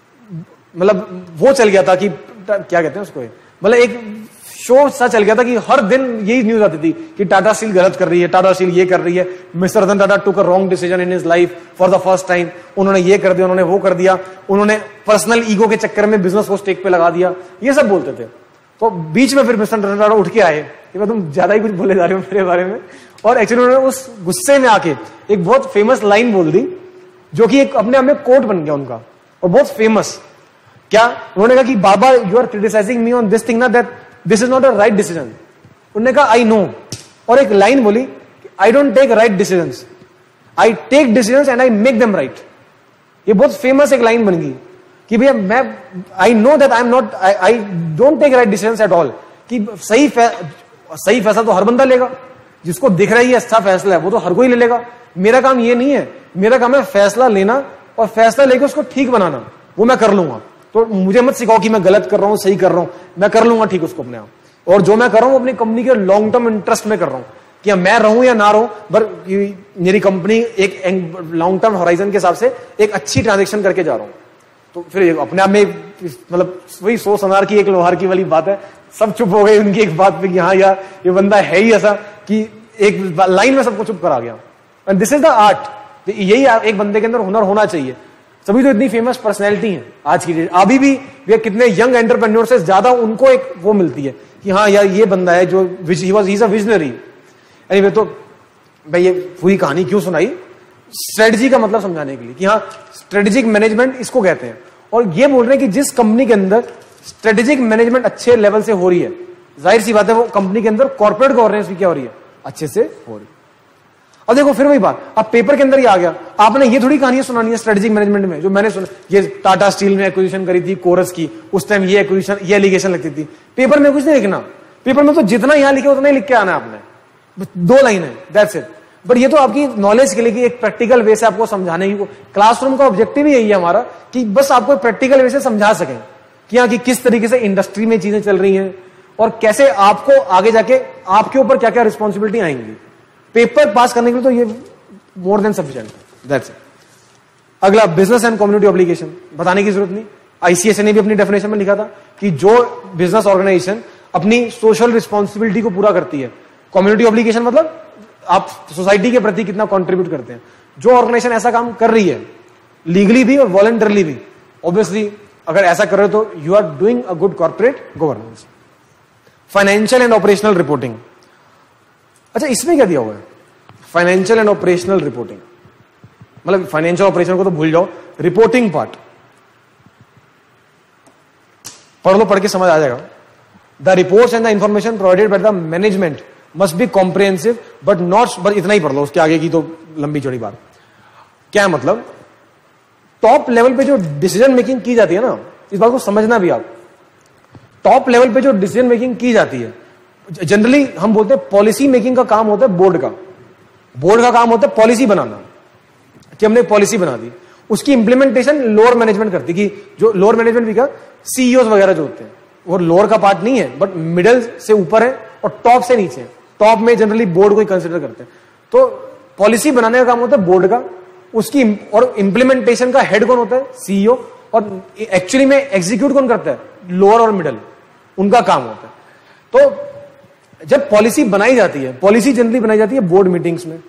मतलब वो चल गया था कि क्या कहते हैं उसको, मतलब एक शो सा चल गया था कि हर दिन यही न्यूज आती थी कि टाटा स्टील गलत कर रही है, टाटा स्टील ये कर रही है, mister Ratan Tata took a wrong decision in his life for the first time, उन्होंने ये कर दिया, उन्होंने वो कर दिया, उन्होंने पर्सनल ईगो के चक्कर में बिजनेस को स्टेक पे लगा दिया, ये सब बोलते थे। तो बीच में फिर मिस्टर रतन टाटा उठ के आए कि तुम ज्यादा ही कुछ बोले जा रहे हो मेरे बारे में, और एक्चुअली उन्होंने उस गुस्से में आके एक बहुत फेमस लाइन बोल दी जो कि एक अपने आप में कोट बन गया उनका और बहुत फेमस। क्या उन्होंने कहा कि बाबा you are criticising me on this thing ना that this is not a right decision. उन्होंने कहा आई नो, और एक लाइन बोली I don't take right decisions, I take decisions and I make them right. ये बहुत फेमस एक line बन गई कि भैया मैं I know that I am not I don't take right decisions at all, कि सही फैसला तो हर बंदा लेगा, जिसको दिख रहा है अच्छा फैसला है वो तो हर कोई ले लेगा। मेरा काम ये नहीं है, मेरा काम है फैसला लेना और फैसला लेके उसको ठीक बनाना, वो मैं कर लूंगा। तो मुझे मत सिखाओ कि मैं गलत कर रहा हूं सही कर रहा हूं, मैं कर लूंगा ठीक उसको अपने आप, और जो मैं कर रहा हूं अपनी कंपनी के लॉन्ग टर्म इंटरेस्ट में कर रहा हूं कि मैं रहूं या ना रहूं, पर मेरी कंपनी एक लॉन्ग टर्म होराइजन के हिसाब से एक अच्छी ट्रांजेक्शन करके जा रहा हूं। तो फिर अपने आप में मतलब वही 100 सोनार की एक लोहार की वाली बात है, सब चुप हो गए उनकी एक बात पे कि हाँ यार ये बंदा है ही ऐसा कि एक लाइन में सबको चुप करा गया। And this is the art, यही एक बंदे के अंदर हुनर होना चाहिए। तभी तो इतनी फेमस पर्सनैलिटी है आज की डेट। अभी भी वे कितने यंग एंटरप्रेन्योर से ज्यादा उनको एक वो मिलती है कि हाँ यार ये बंदा है जो he is a visionary. Anyway, तो भाई ये पूरी कहानी क्यों सुनाई? स्ट्रेटजी का मतलब समझाने के लिए कि हाँ स्ट्रेटेजिक मैनेजमेंट इसको कहते हैं। और ये बोल रहे हैं कि जिस कंपनी के अंदर स्ट्रेटेजिक मैनेजमेंट अच्छे लेवल से हो रही है, जाहिर सी बात है वो कंपनी के अंदर कॉर्पोरेट गवर्नेंस भी क्या हो रही है, अच्छे से हो रही है। अब देखो फिर वही बात, अब पेपर के अंदर ही आ गया, आपने ये थोड़ी कहानियां सुनानी है स्ट्रेटेजिक मैनेजमेंट में। जो मैंने सुना, ये टाटा स्टील में एक्विजिशन करी थी कोरस की, उस टाइम ये एक्विजिशन, ये एलिगेशन लगती थी। पेपर में कुछ नहीं लिखना, पेपर में तो जितना यहां लिखे उतना ही लिख के आना है आपने, 2 लाइन है, दैट्स इट। बट ये तो आपकी नॉलेज के लिए कि एक प्रैक्टिकल वे से आपको समझाने की, क्लासरूम का ऑब्जेक्टिव ही यही है हमारा कि बस आपको प्रैक्टिकल वे से समझा सकें कि हाँ कि किस तरीके से इंडस्ट्री में चीजें चल रही हैं और कैसे आपको आगे जाके आपके ऊपर क्या क्या रिस्पॉन्सिबिलिटी आएंगी। पेपर पास करने के लिए तो ये more than sufficient, that's it. अगला, बिजनेस एंड कम्युनिटी ऑब्लिगेशन, बताने की जरूरत नहीं। आईसीएस ने भी अपनी डेफिनेशन में लिखा था कि जो बिजनेस ऑर्गेनाइजेशन अपनी सोशल रिस्पॉन्सिबिलिटी को पूरा करती है, कम्युनिटी ऑब्लिगेशन मतलब आप सोसाइटी के प्रति कितना कंट्रीब्यूट करते हैं। जो ऑर्गेनाइजेशन ऐसा काम कर रही है लीगली भी और वॉलंटरली भी, ऑब्वियसली अगर ऐसा कर रहे हो तो you are doing a good corporate governance. Financial and operational reporting, अच्छा इसमें क्या दिया हुआ है? फाइनेंशियल एंड ऑपरेशनल रिपोर्टिंग मतलब फाइनेंशियल ऑपरेशन को तो भूल जाओ, रिपोर्टिंग पार्ट पढ़ लो, पढ़ के समझ आ जाएगा। The reports and the information provided by the management must be comprehensive but not, बस इतना ही पढ़ लो, उसके आगे की तो लंबी चौड़ी बात। क्या मतलब? टॉप लेवल पे जो डिसीजन मेकिंग की जाती है ना, इस बात को समझना भी आप, टॉप लेवल पे जो डिसीजन मेकिंग की जाती है, जनरली हम बोलते हैं पॉलिसी मेकिंग का काम होता है बोर्ड का। बोर्ड का काम होता है पॉलिसी बनाना, कि हमने पॉलिसी बना दी, उसकी इंप्लीमेंटेशन लोअर मैनेजमेंट करती, कि जो लोअर मैनेजमेंट भी क्या, सीईओ वगैरह जो होते हैं, वो लोअर का पार्ट नहीं है बट मिडल से ऊपर है और टॉप से नीचे है। टॉप में जनरली बोर्ड को ही कंसिडर करते हैं। तो पॉलिसी बनाने का काम होता है बोर्ड का, उसकी और इंप्लीमेंटेशन का हेड कौन होता है, सीईओ, और एक्चुअली में एग्जीक्यूट कौन करता है, लोअर और मिडल, उनका काम होता है। तो जब पॉलिसी बनाई जाती है, पॉलिसी जनरली बनाई जाती है बोर्ड मीटिंग्स में,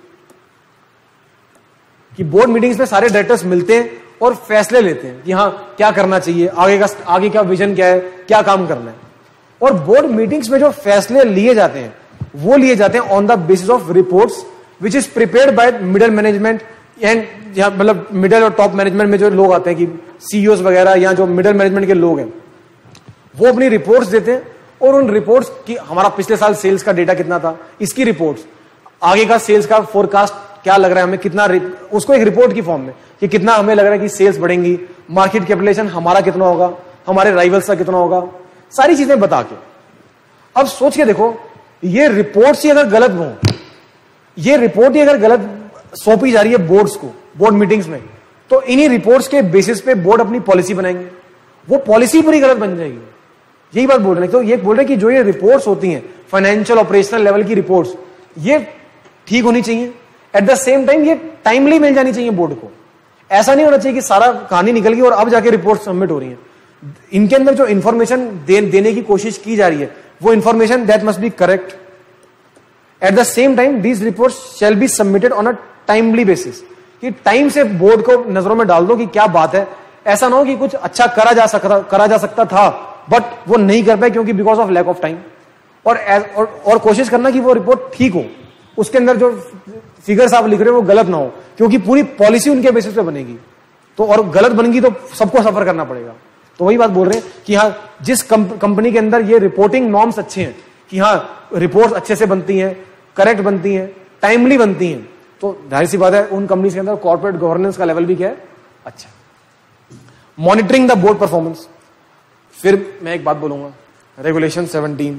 कि बोर्ड मीटिंग्स में सारे डायरेक्टर्स मिलते हैं और फैसले लेते हैं कि हाँ क्या करना चाहिए, आगे का विजन क्या है, क्या काम करना है। और बोर्ड मीटिंग्स में जो फैसले लिए जाते हैं वो लिए जाते हैं on the basis of reports which is prepared by middle management and, मतलब मिडिल और टॉप मैनेजमेंट में जो लोग आते हैं कि सीईओज वगैरह या जो मिडिल मैनेजमेंट के लोग हैं, वो अपनी रिपोर्ट्स देते हैं और उन रिपोर्ट्स की, हमारा पिछले साल सेल्स का डेटा कितना था, इसकी रिपोर्ट्स, आगे का सेल्स का फोरकास्ट क्या लग रहा है हमें, कितना, उसको एक रिपोर्ट की फॉर्म में कि कितना हमें लग रहा है कि सेल्स बढ़ेंगी, मार्केट कैपिटलाइजेशन हमारा कितना होगा, हमारे राइवल्स का कितना होगा, सारी चीजें बता के। अब सोच के देखो, ये रिपोर्ट्स ही अगर गलत हो, ये रिपोर्ट ही अगर गलत सौंपी जा रही है बोर्ड्स को, बोर्ड मीटिंग्स में, तो इन्हीं रिपोर्ट्स के बेसिस पे बोर्ड अपनी पॉलिसी बनाएंगे, वो पॉलिसी पूरी गलत बन जाएगी। यही बात बोल रहे हैं। तो ये बोल रहे हैं कि जो ये रिपोर्ट्स होती हैं, फाइनेंशियल ऑपरेशनल लेवल की रिपोर्ट्स, ये ठीक होनी चाहिए, एट द सेम टाइम ये टाइमली मिल जानी चाहिए बोर्ड को। ऐसा नहीं होना चाहिए कि सारा कहानी निकल गई और अब जाके रिपोर्ट सबमिट हो रही है। इनके अंदर जो इंफॉर्मेशन देने की कोशिश की जा रही है, वो information that must be correct. At the same time these reports shall be submitted on a timely basis, कि टाइम से बोर्ड को नजरों में डाल दो कि क्या बात है। ऐसा ना हो कि कुछ अच्छा करा जा सकता था बट वो नहीं कर पाए क्योंकि because of lack of time. और कोशिश करना कि वो रिपोर्ट ठीक हो, उसके अंदर जो फिगर्स आप लिख रहे हो वो गलत ना हो, क्योंकि पूरी पॉलिसी उनके बेसिस पे बनेगी। तो और गलत बनेगी तो सबको सफर करना पड़ेगा। तो वही बात बोल रहे हैं कि हाँ, जिस कंपनी के अंदर ये रिपोर्टिंग नॉर्म्स अच्छे हैं, कि हाँ रिपोर्ट्स अच्छे से बनती हैं, करेक्ट बनती हैं, टाइमली बनती हैं, तो जाहिर सी बात है उन कंपनीज के अंदर कॉर्पोरेट गवर्नेंस का लेवल भी क्या है, अच्छा। मॉनिटरिंग द बोर्ड परफॉर्मेंस, फिर मैं एक बात बोलूंगा, रेगुलेशन 17।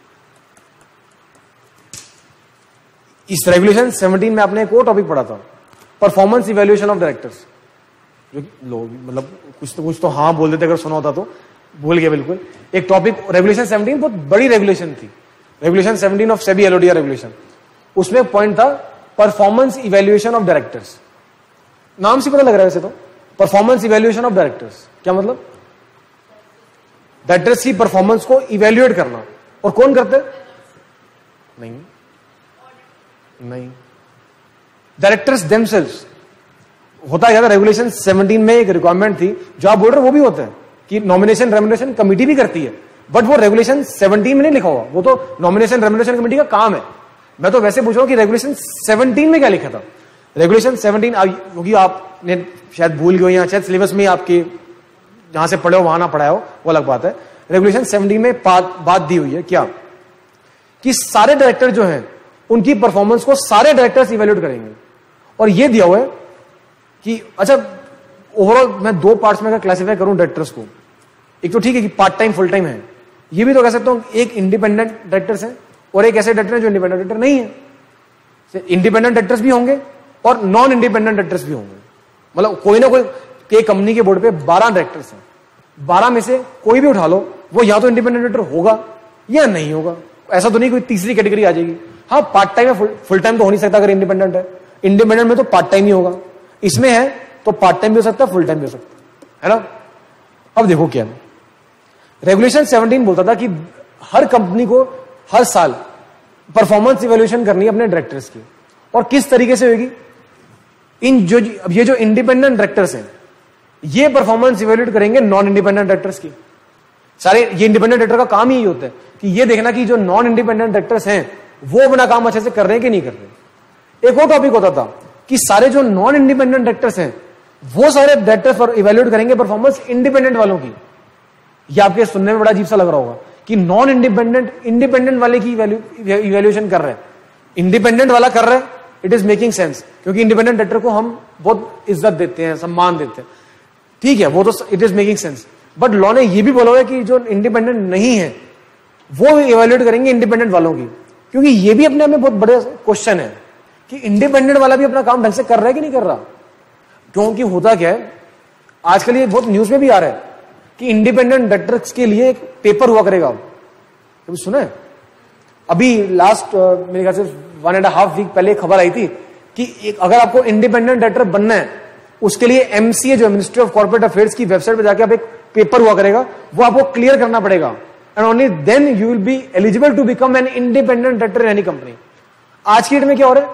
इस रेगुलेशन 17 में आपने एक और टॉपिक पढ़ा था, परफॉर्मेंस इवैल्यूएशन ऑफ डायरेक्टर्स। जो लोग मतलब कुछ तो हाँ बोल देते अगर सुना होता तो, भूल गया बिल्कुल। एक टॉपिक रेगुलेशन 17 बहुत बड़ी रेगुलेशन थी, regulation 17 of SEBI LODR regulation. उसमें एक पॉइंट था परफॉर्मेंस इवैल्यूएशन ऑफ डायरेक्टर्स। नाम से पता लग रहा है वैसे तो, परफॉर्मेंस इवैल्यूएशन ऑफ डायरेक्टर्स क्या मतलब? डायरेक्टर्स की परफॉर्मेंस को इवैल्यूएट करना। और कौन करते? नहीं, डायरेक्टर्स देमसेल्व्स, होता क्या था, रेगुलेशन 17 में एक रिक्वायरमेंट थी, जो आप बोल रहे हो वो भी होता है कि नॉमिनेशन रेम्युनरेशन कमेटी भी करती है, बट वो रेगुलेशन 17 में नहीं लिखा हुआ, वो तो नॉमिनेशन रेम्युनरेशन कमेटी का काम है। मैं तो वैसे पूछ रहा हूं कि रेगुलेशन 17 में क्या लिखा था। रेगुलेशन 17 क्योंकि आपने शायद भूल गए या शायद सिलेबस में आपके जहां से पढ़े हो वहां ना पढ़ाया हो, वो अलग बात है। रेगुलेशन 17 में बात दी हुई है क्या कि सारे डायरेक्टर जो हैं उनकी परफॉर्मेंस को सारे डायरेक्टर्स इवेल्यूएट करेंगे। और ये दिया हुआ है कि अच्छा ओवरऑल मैं दो पार्ट्स में अगर क्लासिफाई करूं डायरेक्टर्स को, एक तो ठीक है कि पार्ट टाइम फुल टाइम है, ये भी तो कह सकता हूं एक इंडिपेंडेंट डायरेक्टर्स हैं और एक ऐसे डायरेक्टर हैं जो इंडिपेंडेंट डायरेक्टर नहीं है। इंडिपेंडेंट डायरेक्टर्स भी होंगे और नॉन इंडिपेंडेंट डायरेक्टर्स भी होंगे। मतलब कोई ना कोई कंपनी के बोर्ड पे 12 डायरेक्टर्स हैं, 12 में से कोई भी उठा लो, वो या तो इंडिपेंडेंट डायरेक्टर होगा या नहीं होगा। ऐसा तो नहीं कोई तीसरी कैटेगरी आ जाएगी। हाँ पार्ट टाइम है, फुल टाइम तो हो नहीं सकता अगर इंडिपेंडेंट है। इंडिपेंडेंट में तो पार्ट टाइम ही होगा, इसमें है तो पार्ट टाइम भी हो सकता है, फुल टाइम भी हो सकता है ना। अब देखो क्या है, रेगुलेशन 17 बोलता था कि हर कंपनी को हर साल परफॉर्मेंस इवैल्यूएशन करनी है अपने डायरेक्टर्स की। और किस तरीके से होगी, ये जो इंडिपेंडेंट डायरेक्टर्स हैं ये परफॉर्मेंस इवैल्यूएट करेंगे नॉन इंडिपेंडेंट डायरेक्टर्स की। सारे ये इंडिपेंडेंट डायरेक्टर का काम ही होता है कि ये देखना कि जो नॉन इंडिपेंडेंट डायरेक्टर्स हैं वो अपना काम अच्छे से कर रहे हैं कि नहीं कर रहे। एक और टॉपिक होता था कि सारे जो नॉन इंडिपेंडेंट डायरेक्टर्स हैं वो सारे डायरेक्टर्स इवैल्यूएट करेंगे परफॉर्मेंस इंडिपेंडेंट वालों की। ये आपके सुनने में बड़ा अजीब सा लग रहा होगा कि नॉन इंडिपेंडेंट वाले की इवैल्यूएशन कर रहे हैं, इंडिपेंडेंट वाला कर रहा है। इट इज मेकिंग सेंस क्योंकि इंडिपेंडेंट डायरेक्टर को हम बहुत इज्जत देते हैं, सम्मान देते हैं, ठीक है, वो तो it is making sense. But law ने ये भी बोला हुआ है कि जो इंडिपेंडेंट नहीं है वो इवैल्यूएट करेंगे इंडिपेंडेंट वालों की, क्योंकि ये भी अपने आप में बहुत बड़ा क्वेश्चन है कि इंडिपेंडेंट वाला भी अपना काम ढंग से कर रहा है कि नहीं कर रहा। क्योंकि होता क्या है, आजकल ये बहुत न्यूज में भी आ रहा है कि इंडिपेंडेंट डायरेक्टर्स के लिए एक पेपर हुआ करेगा। कभी सुना है? अभी लास्ट मेरे ख्याल से 1.5 वीक पहले खबर आई थी कि अगर आपको इंडिपेंडेंट डायरेक्टर बनना है उसके लिए एमसीए जो मिनिस्ट्री ऑफ कॉर्पोरेट अफेयर्स की वेबसाइट पर जाकर आप एक पेपर हुआ करेगा, वो आपको क्लियर करना पड़ेगा and only then you will be eligible to become an independent director in any company. आज की डेट में क्या हो रहा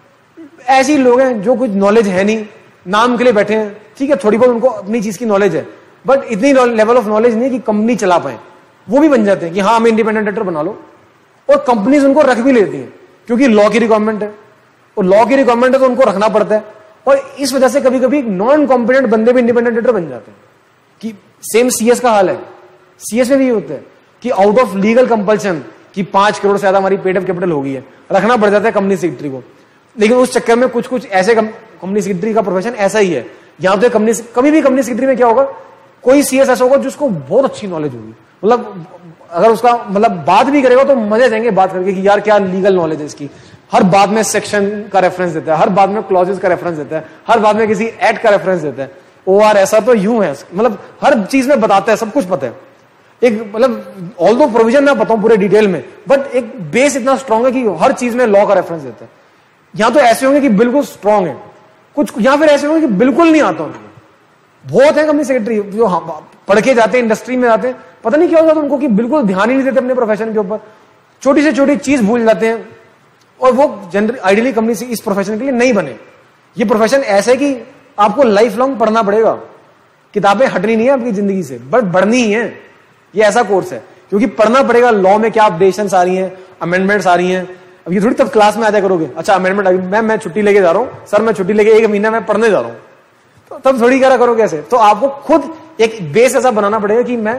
है, ऐसे ही लोग हैं जो कुछ नॉलेज है नहीं, नाम के लिए बैठे हैं, ठीक है, थोड़ी बहुत उनको अपनी चीज की नॉलेज है बट इतनी लेवल ऑफ नॉलेज नहीं कि कंपनी चला पाए, वो भी बन जाते हैं कि हाँ हमें इंडिपेंडेंट डायरेक्टर बना लो। और कंपनीज उनको रख भी लेती हैं क्योंकि लॉ की रिक्वायरमेंट है, और लॉ की रिक्वायरमेंट है तो उनको रखना पड़ता है। और इस वजह से कभी कभी नॉन कॉम्पिटेंट बंदे भी इंडिपेंडेंट डायरेक्टर बन जाते हैं। कि सेम सीएस का हाल है, सीएस में भी होता है कि आउट ऑफ लीगल कंपल्शन कि 5 करोड़ से ज्यादा हमारी पेड ऑफ कैपिटल हो गई है, रखना पड़ जाता है कंपनी सेक्रेटरी को। लेकिन उस चक्कर में कुछ ऐसे कंपनी सेक्रेटरी का प्रोफेशन ऐसा ही है, यहां तो कभी भी कंपनी सेक्रेटरी में क्या होगा, कोई सीएस ऐसा होगा जिसको बहुत अच्छी नॉलेज होगी, मतलब अगर उसका मतलब बात भी करेगा तो मजे जाएंगे बात करके कि यार क्या लीगल नॉलेज है इसकी, हर बात में सेक्शन का रेफरेंस देता है, हर बात में क्लॉजेस का रेफरेंस देता है, हर बात में किसी एक्ट का रेफरेंस देता है, ओआर ऐसा तो यूं है, मतलब हर चीज में बताता है, सब कुछ पता है। एक मतलब ऑल दो प्रोविजन मैं बताऊं पूरे डिटेल में, बट एक बेस इतना स्ट्रांग है कि हर चीज में लॉ का रेफरेंस देता है। यहां तो ऐसे होंगे कि बिल्कुल स्ट्रांग है, कुछ यहां फिर ऐसे होंगे कि बिल्कुल नहीं आता उनको। बहुत है कंपनी सेक्रेटरी जो पढ़ के जाते हैं, इंडस्ट्री में जाते हैं, पता नहीं क्या हो जाता उनको कि बिल्कुल ध्यान ही नहीं देते अपने प्रोफेशन के ऊपर, छोटी से छोटी चीज भूल जाते हैं, और वो जनरल आइडियली कंपनी से इस प्रोफेशन के लिए नहीं बने। ये प्रोफेशन ऐसा है कि आपको लाइफ लॉन्ग पढ़ना पड़ेगा, किताबें हटनी नहीं है आपकी जिंदगी से, बट बढ़नी ही है। ये ऐसा कोर्स है क्योंकि पढ़ना पड़ेगा, लॉ में क्या अपडेशंस आ रही हैं, अमेंडमेंट्स आ रही हैं। अब ये थोड़ी तब क्लास में आ जाया करोगे, अच्छा अमेंडमेंट आ गई, मैं छुट्टी लेके जा रहा हूं सर, मैं छुट्टी लेके 1 महीना मैं पढ़ने जा रहा हूं, तो तब थोड़ी करा करोगे ऐसे। तो आपको खुद एक बेस ऐसा बनाना पड़ेगा कि मैं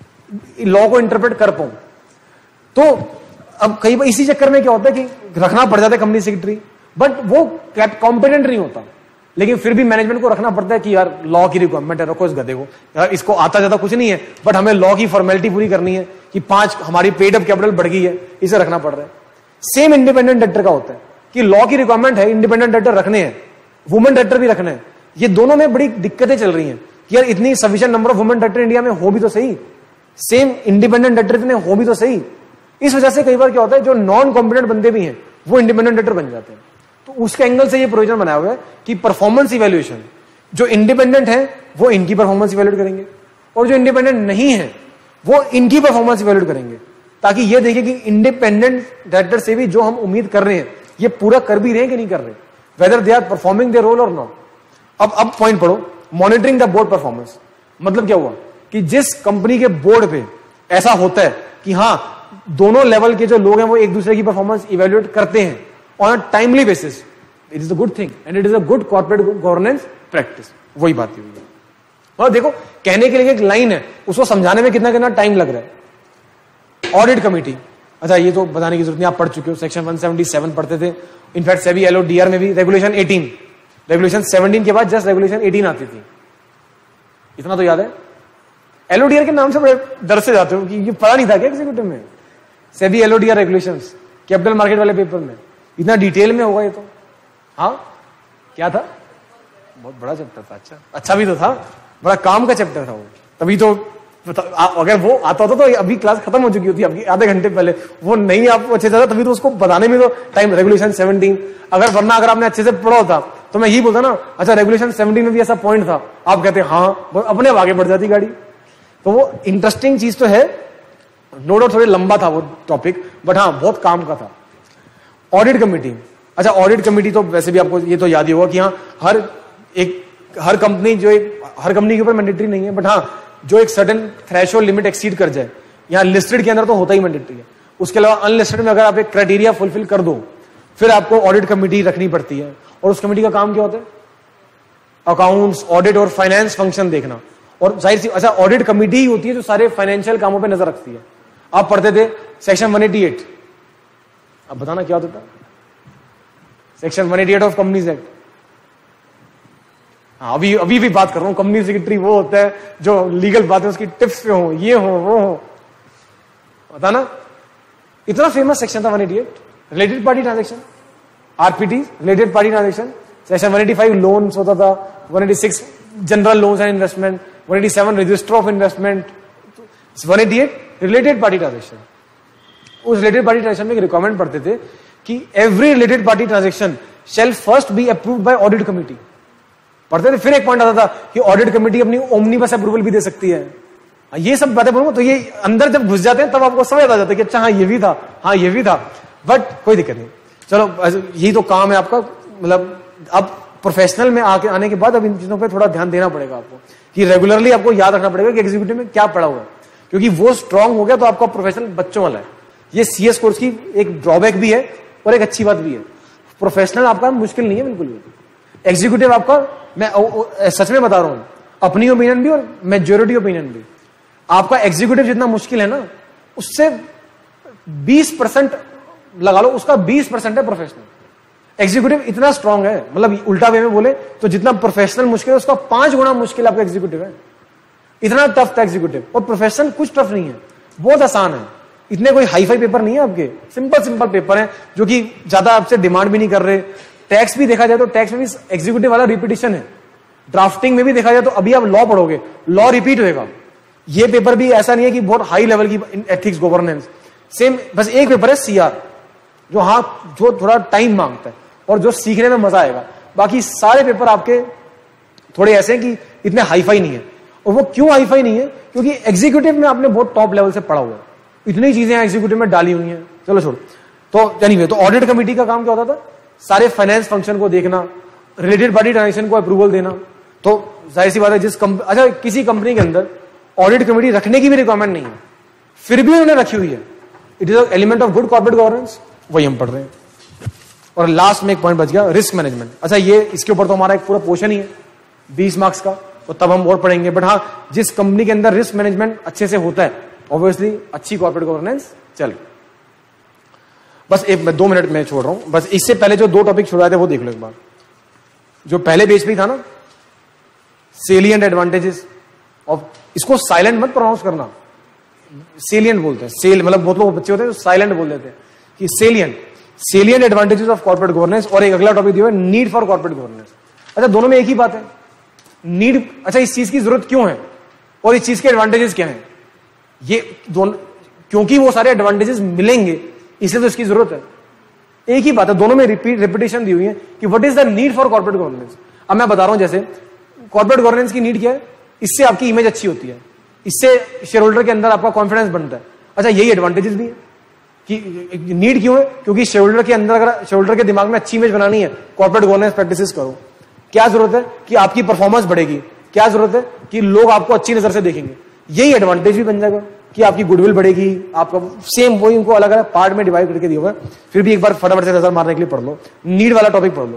लॉ को इंटरप्रेट कर पाऊं। तो अब कई बार इसी चक्कर में क्या होता है कि रखना पड़ जाता है कंपनी सेक्रेटरी, बट वो कॉम्पिटेंट नहीं होता, लेकिन फिर भी मैनेजमेंट को रखना पड़ता है कि यार लॉ की रिक्वायरमेंट है, रखो इस गधे को, यार इसको आता जाता कुछ नहीं है, बट हमें लॉ की फॉर्मेलिटी पूरी करनी है कि 5 हमारी पेड अप कैपिटल बढ़ गई है, इसे रखना पड़ रहा है। सेम इंडिपेंडेंट डायरेक्टर का होता है कि लॉ की रिक्वायरमेंट है, इंडिपेंडेंट डायरेक्टर रखने हैं, वुमेन डायरेक्टर भी रखने हैं। ये दोनों में बड़ी दिक्कतें चल रही हैं कि यार इतनी sufficient number of women director India में हो भी तो सही, सेम इंडिपेंडेंट डायरेक्टर इतने हो भी तो सही। इस वजह से कई बार क्या होता है जो नॉन कॉम्पिटेंट बंदे भी हैं वो इंडिपेंडेंट डायरेक्टर बन जाते हैं। तो उसके एंगल से ये प्रोविजन बनाया हुआ है कि परफॉर्मेंस इवैल्यूएशन, जो इंडिपेंडेंट है वो इनकी परफॉर्मेंस इवैल्यूएट करेंगे और जो इंडिपेंडेंट नहीं है वो इनकी परफॉर्मेंस इवैल्यूएट करेंगे, ताकि ये देखें कि इंडिपेंडेंट डायरेक्टर से भी जो हम उम्मीद कर रहे हैं ये पूरा कर भी रहे हैं कि नहीं कर रहे, whether they are performing their role और नॉट। अब पॉइंट पढ़ो, मॉनिटरिंग द बोर्ड परफॉर्मेंस। मतलब क्या हुआ कि जिस कंपनी के बोर्ड पे ऐसा होता है कि हाँ दोनों लेवल के जो लोग हैं वो एक दूसरे की परफॉर्मेंस इवेल्युएट करते हैं on a timely basis, it is a good thing and it is a good corporate governance practice. वही बात हुई है। और देखो कहने के लिए एक लाइन है, उसको समझाने में कितना कितना टाइम लग रहा है। ऑडिट कमेटी, अच्छा ये तो बताने की जरूरत नहीं, आप पढ़ चुके हो, सेक्शन 177 पढ़ते थे। इनफैक्ट सेबी एलओडीआर में भी रेगुलेशन 18, रेगुलेशन 17 के बाद जस्ट रेगुलेशन 18 आती थी, इतना तो याद है। एलओडीआर के नाम से बड़े डर से जाते हो कि ये पढ़ा नहीं था क्या एग्जीक्यूटिव में? SEBI LODR regulations capital market वाले पेपर में इतना डिटेल में होगा ये तो। हाँ क्या था, बहुत बड़ा चैप्टर था। अच्छा भी तो था, बड़ा काम का चैप्टर था वो। तभी तो अगर वो आता होता तो अभी क्लास खत्म हो चुकी होती आपकी आधे घंटे पहले। वो नहीं आपको अच्छे से आता तभी तो उसको बताने में तो टाइम, रेगुलेशन 17। अगर आपने अच्छे से पढ़ा होता तो मैं यही बोलता ना, अच्छा रेगुलेशन 17 में भी ऐसा पॉइंट था, आप कहते हाँ, अपने आगे बढ़ जाती गाड़ी। तो वो इंटरेस्टिंग चीज तो है, नो डाउट थोड़ी लंबा था वो टॉपिक, बट हाँ बहुत काम का था। ऑडिट कमेटी, अच्छा ऑडिट कमेटी तो वैसे भी आपको ये तो याद ही होगा कि हाँ हर कंपनी हर कंपनी के ऊपर मैंडेटरी नहीं है, बट हाँ जो एक सर्टेन थ्रेशोल्ड लिमिट एक्सीड कर जाए, यहाँ लिस्टेड के अंदर तो होता ही मैंडेटरी है। उसके अलावा अनलिस्टेड में अगर आप एक क्राइटेरिया फुलफिल कर दो फिर आपको ऑडिट कमेटी रखनी पड़ती है। और उस कमेटी का काम क्या होता है? अकाउंट्स, ऑडिट और फाइनेंस फंक्शन देखना। और जाहिर सी अच्छा ऑडिट कमेटी ही होती है जो सारे फाइनेंशियल कामों पर नजर रखती है। आप पढ़ते थे सेक्शन 188, अब बताना क्या होता था? Section 188 of companies act. हाँ अभी भी बात कर रहा हूं, कंपनी सेक्रेटरी वो होता है जो लीगल बातें उसकी टिप्स पे हो, ये हो वो हो, पता ना। इतना फेमस सेक्शन था 188, related party transaction, RPT related party transaction. Section 185 loans होता था, 186 general loans and investment, 187 register of investment, 188 related party transaction. उस रिलेटेड पार्टी ट्रांजेक्शन में एक रिक्वायरमेंट पढ़ते थे कि every related party transaction shall first be approved by audit committee. पढ़ते थे। फिर एक पॉइंट आता था कि ऑडिट कमेटी अपनी ओमनीबस अप्रूवल भी दे सकती है। ये सब बातें बोलूंगा तो ये अंदर जब घुस जाते हैं तब आपको समझ आ जाता है कि अच्छा हाँ ये भी था, हाँ ये भी था, बट कोई दिक्कत नहीं। चलो यही तो काम है आपका, मतलब अब प्रोफेशनल में आने के बाद अब इन चीजों पर थोड़ा ध्यान देना पड़ेगा आपको कि रेगुलरली आपको याद रखना पड़ेगा कि एग्जीक्यूटिव में क्या पढ़ा हुआ है, क्योंकि वो स्ट्रांग हो गया तो आपका प्रोफेशनल बच्चों वाला है। ये सीएस कोर्स की एक ड्रॉबैक भी है और एक अच्छी बात भी है। प्रोफेशनल आपका मुश्किल नहीं है बिल्कुल भी, एग्जीक्यूटिव आपका, मैं सच में बता रहा हूं, अपनी ओपिनियन भी और मेजोरिटी ओपिनियन भी, आपका एग्जीक्यूटिव जितना मुश्किल है ना उससे 20% लगा लो, उसका 20% है प्रोफेशनल। एग्जीक्यूटिव इतना स्ट्रांग है, मतलब उल्टा वे में बोले तो जितना प्रोफेशनल मुश्किल है उसका 5 गुना मुश्किल आपका एग्जीक्यूटिव है। इतना टफ था एग्जीक्यूटिव। और प्रोफेशनल कुछ टफ नहीं है, बहुत आसान है। इतने कोई हाई फाई पेपर नहीं है आपके, सिंपल पेपर है जो कि ज्यादा आपसे डिमांड भी नहीं कर रहे। टैक्स भी देखा जाए तो टैक्स में भी एग्जीक्यूटिव वाला रिपीटिशन है। ड्राफ्टिंग में भी देखा जाए तो अभी आप लॉ पढ़ोगे, लॉ रिपीट होएगा। ये पेपर भी ऐसा नहीं है कि बहुत हाई लेवल की एथिक्स गवर्नेंस, सेम बस एक पेपर है सीआर जो थोड़ा टाइम मांगता है और जो सीखने में मजा आएगा। बाकी सारे पेपर आपके थोड़े ऐसे हैं कि इतने हाई फाई नहीं है। और वो क्यों हाई फाई नहीं है? क्योंकि एग्जीक्यूटिव में आपने बहुत टॉप लेवल से पढ़ा हुआ है, इतनी चीजें एग्जीक्यूटिव में डाली हुई हैं। चलो छोड़ो। तो एनीवे, तो ऑडिट कमेटी का काम क्या होता था? सारे फाइनेंस फंक्शन को देखना, रिलेटेड पार्टी ट्रांजेक्शन को अप्रूवल देना। तो जाहिर सी बात है अच्छा किसी कंपनी के अंदर ऑडिट कमेटी रखने की भी रिक्वायरमेंट नहीं है, फिर भी उन्होंने रखी हुई है। It is element of good corporate governance, वही हम पढ़ रहे हैं। और लास्ट में एक पॉइंट बच गया, रिस्क मैनेजमेंट। अच्छा ये इसके ऊपर तो हमारा एक पूरा पोर्शन ही है 20 मार्क्स का, तो तब हम और पढ़ेंगे। बट हाँ, जिस कंपनी के अंदर रिस्क मैनेजमेंट अच्छे से होता है ऑब्वियसली अच्छी कॉर्पोरेट गवर्नेंस चल। बस 2 मिनट में छोड़ रहा हूं। बस इससे पहले जो 2 टॉपिक छुड़ाए थे वो देख लो एक बार। जो पहले पेज पे था ना, सेलिएंट एडवांटेजेस ऑफ, इसको साइलेंट मत प्रोनाउंस करना, सेलिएंट बोलते हैं। मतलब बहुत लोग बच्चे होते हैं साइलेंट बोल देते हैं कि salient advantages of corporate governance. और एक अगला टॉपिक दिया है नीड फॉर कॉर्पोरेट गवर्नेंस। अच्छा दोनों में एक ही बात है, नीड। अच्छा इस चीज की जरूरत क्यों है और इस चीज के एडवांटेजेस क्या है? ये दोनों, क्योंकि वो सारे एडवांटेजेस मिलेंगे इसलिए तो इसकी जरूरत है। एक ही बात है, दोनों में रिपीटेशन दी हुई है कि what is the need for corporate governance. अब मैं बता रहा हूं, जैसे कॉर्पोरेट गवर्नेंस की नीड क्या है? इससे आपकी इमेज अच्छी होती है, इससे शेयर होल्डर के अंदर आपका कॉन्फिडेंस बनता है। अच्छा यही एडवांटेजेस भी है कि नीड क्यों है? क्योंकि शेयर होल्डर के अंदर, अगर शेयर होल्डर के दिमाग में अच्छी इमेज बनानी है, कॉर्पोरेट गवर्नेंस प्रैक्टिसेस करो। क्या जरूरत है कि आपकी परफॉर्मेंस बढ़ेगी, क्या जरूरत है कि लोग आपको अच्छी नजर से देखेंगे, यही एडवांटेज भी बन जाएगा कि आपकी गुडविल बढ़ेगी। आपका सेम वही उनको अलग अलग पार्ट में डिवाइड करके दिया हुआ है, फिर भी एक बार फटाफट से नजर मारने के लिए पढ़ लो, नीड वाला टॉपिक पढ़ लो,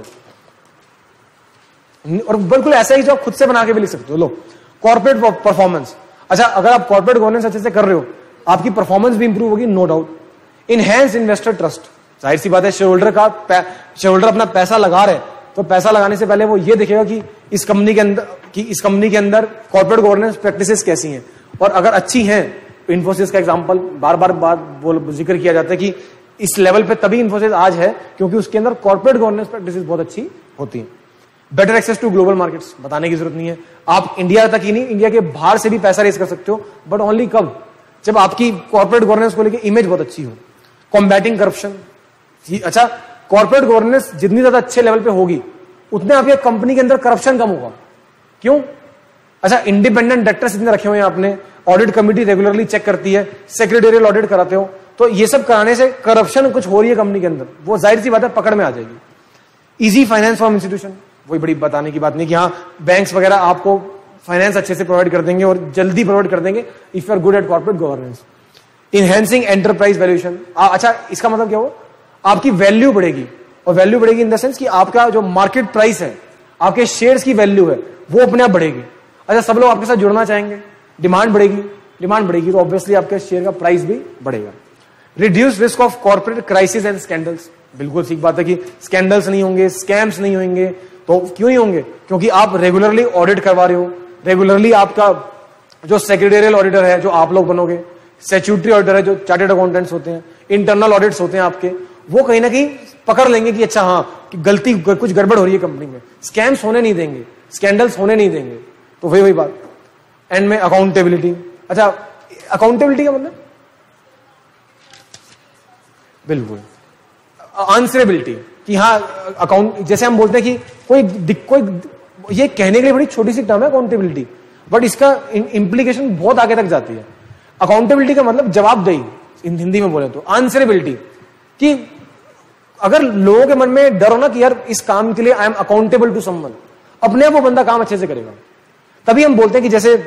और बिल्कुल ऐसा ही जो आप खुद से बना के भी लिख सकते हो। लो, कॉर्पोरेट परफॉर्मेंस। अच्छा, अगर आप कॉर्पोरेट गवर्नेंस अच्छे से कर रहे हो, आपकी परफॉर्मेंस भी इंप्रूव होगी, no doubt. Enhance investor trust, जाहिर सी बात है, शेयर होल्डर अपना पैसा लगा रहे, तो पैसा लगाने से पहले वो ये देखेगा कि इस कंपनी के अंदर कॉर्पोरेट गवर्नेंस प्रैक्टिसेस कैसी हैं, और अगर अच्छी हैं, इन्फोसिस का एग्जांपल बार बार जिक्र किया जाता है कि इस लेवल पे तभी इन्फोसिस आज है क्योंकि उसके अंदर कॉर्पोरेट गवर्नेंस प्रैक्टिसेस बहुत अच्छी होती हैं। Better access to global markets, बताने की जरूरत नहीं है, आप इंडिया तक ही नहीं, इंडिया के बाहर से भी पैसा रेज कर सकते हो, बट ओनली कब, जब आपकी कॉर्पोरेट गवर्नेंस को लेकर इमेज बहुत अच्छी हो। कॉम्बैटिंग करप्शन, अच्छा, कॉर्पोरेट गवर्नेंस जितनी ज्यादा अच्छे लेवल पे होगी उतने आपके कंपनी के अंदर करप्शन कम होगा। क्यों? अच्छा, इंडिपेंडेंट डायरेक्टर्स इतने रखे हुए हैं आपने, ऑडिट कमेटी रेगुलरली चेक करती है, सेक्रेटरियल ऑडिट कराते हो, तो ये सब कराने से करप्शन कुछ हो रही है कंपनी के अंदर, वो जाहिर सी बात है पकड़ में आ जाएगी। इजी फाइनेंस फ्रॉम इंस्टीट्यूशन, वही बड़ी बताने की बात नहीं कि हाँ बैंक्स वगैरह आपको फाइनेंस अच्छे से प्रोवाइड कर देंगे और जल्दी प्रोवाइड कर देंगे if you are good at corporate governance. Enhancing enterprise valuation, अच्छा इसका मतलब क्या हो, आपकी वैल्यू बढ़ेगी, और वैल्यू बढ़ेगी इन द सेंस कि आपका जो मार्केट प्राइस है, आपके शेयर्स की वैल्यू है, वो अपने आप बढ़ेगी। अच्छा, सब लोग आपके साथ जुड़ना चाहेंगे, डिमांड बढ़ेगी तो ऑब्वियसली आपके शेयर का प्राइस भी बढ़ेगा। Reduce risk of corporate crisis and scandals, बिल्कुल ठीक बात है कि स्कैंडल्स नहीं होंगे, स्कैम्स नहीं होंगे, तो क्यों ही होंगे, क्योंकि आप रेगुलरली ऑडिट करवा रहे हो, रेगुलरली आपका जो सेक्रेटरियल ऑडिटर है जो आप लोग बनोगे, स्टैट्यूटरी ऑडिटर है जो चार्टर्ड अकाउंटेंट्स होते हैं, इंटरनल ऑडिट्स होते हैं आपके, वो कहीं ना कहीं पकड़ लेंगे कि अच्छा हाँ कि गलती कुछ गड़बड़ हो रही है कंपनी में, स्कैम्स होने नहीं देंगे, स्कैंडल्स होने नहीं देंगे। तो वही बात। एंड में अकाउंटेबिलिटी, अच्छा अकाउंटेबिलिटी का मतलब बिल्कुल आंसरेबिलिटी, कि हाँ अकाउंट, जैसे हम बोलते हैं कि कोई ये कहने के लिए बड़ी छोटी सी टर्म है अकाउंटेबिलिटी, बट इसका इंप्लीकेशन बहुत आगे तक जाती है। अकाउंटेबिलिटी का मतलब जवाबदेही, हिंदी में बोले तो आंसरेबिलिटी, कि अगर लोगों के मन में डर हो ना कि यार इस काम के लिए I am accountable to someone, अपने आप वो बंदा काम अच्छे से करेगा। तभी हम बोलते हैं कि जैसे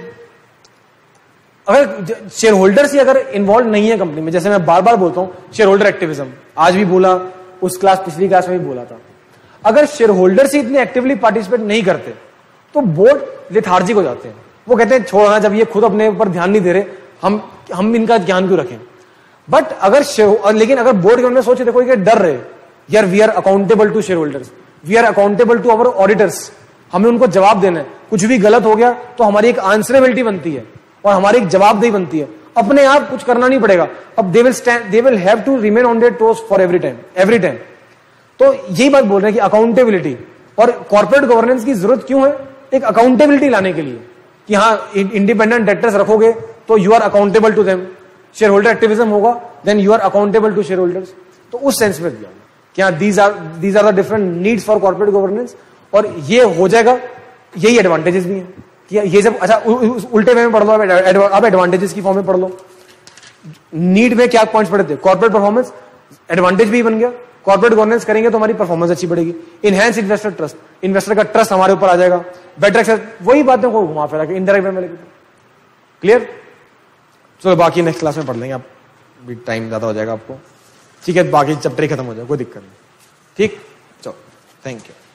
अगर शेयर होल्डर्स ही अगर इन्वॉल्व नहीं है कंपनी में, जैसे मैं बार बार बोलता हूं शेयर होल्डर एक्टिविज्म, आज भी बोला, उस पिछली क्लास में भी बोला था, अगर शेयर होल्डर्स ही इतने एक्टिवली पार्टिसिपेट नहीं करते तो बोर्ड लेथार्जिक हो जाते हैं, वो कहते हैं छोड़ना, जब ये खुद अपने ऊपर ध्यान नहीं दे रहे, हम इनका ध्यान क्यों रखें। बट लेकिन अगर बोर्ड के अंदर सोचे देखो कि डर रहे यार, we are accountable to shareholders, we are accountable to our auditors, हमें उनको जवाब देना है, कुछ भी गलत हो गया तो हमारी एक आंसरेबिलिटी बनती है और हमारी एक जवाबदेही बनती है, अपने आप कुछ करना नहीं पड़ेगा। अब they will have to remain on their toes for every time. तो यही बात बोल रहे हैं कि अकाउंटेबिलिटी और कॉर्पोरेट गवर्नेंस की जरूरत क्यों है, एक अकाउंटेबिलिटी लाने के लिए, कि हाँ इंडिपेंडेंट डायरेक्टर्स रखोगे तो you are accountable to them, share holder activism होगा then you are accountable to shareholders. तो उस सेंस में दिया क्या these are the different needs for corporate governance, और ये हो जाएगा, यही एडवांटेजेस भी हैं कि ये जब, अच्छा उल्टे वे में पढ़ लो, अब एडवांटेजेस की फॉर्म में पढ़ लो। नीड में क्या पॉइंट्स पढ़े थे, कॉर्पोरेट परफॉर्मेंस, एडवांटेज भी बन गया, कॉर्पोरेट गवर्नेंस करेंगे तो हमारी परफॉर्मेंस अच्छी बढ़ेगी। इनहैंस इन्वेस्टर ट्रस्ट, इन्वेस्टर का ट्रस्ट हमारे ऊपर आ जाएगा। बेटर एक्सेस, वही बातें को घुमा फिरा के इनडायरेक्ट वे में लेके, क्लियर। चलो बाकी नेक्स्ट क्लास में पढ़ लेंगे, आप भी टाइम ज्यादा हो जाएगा आपको, ठीक है, बाकी चैप्टर ही खत्म हो जाएगा, कोई दिक्कत नहीं, ठीक, चलो थैंक यू।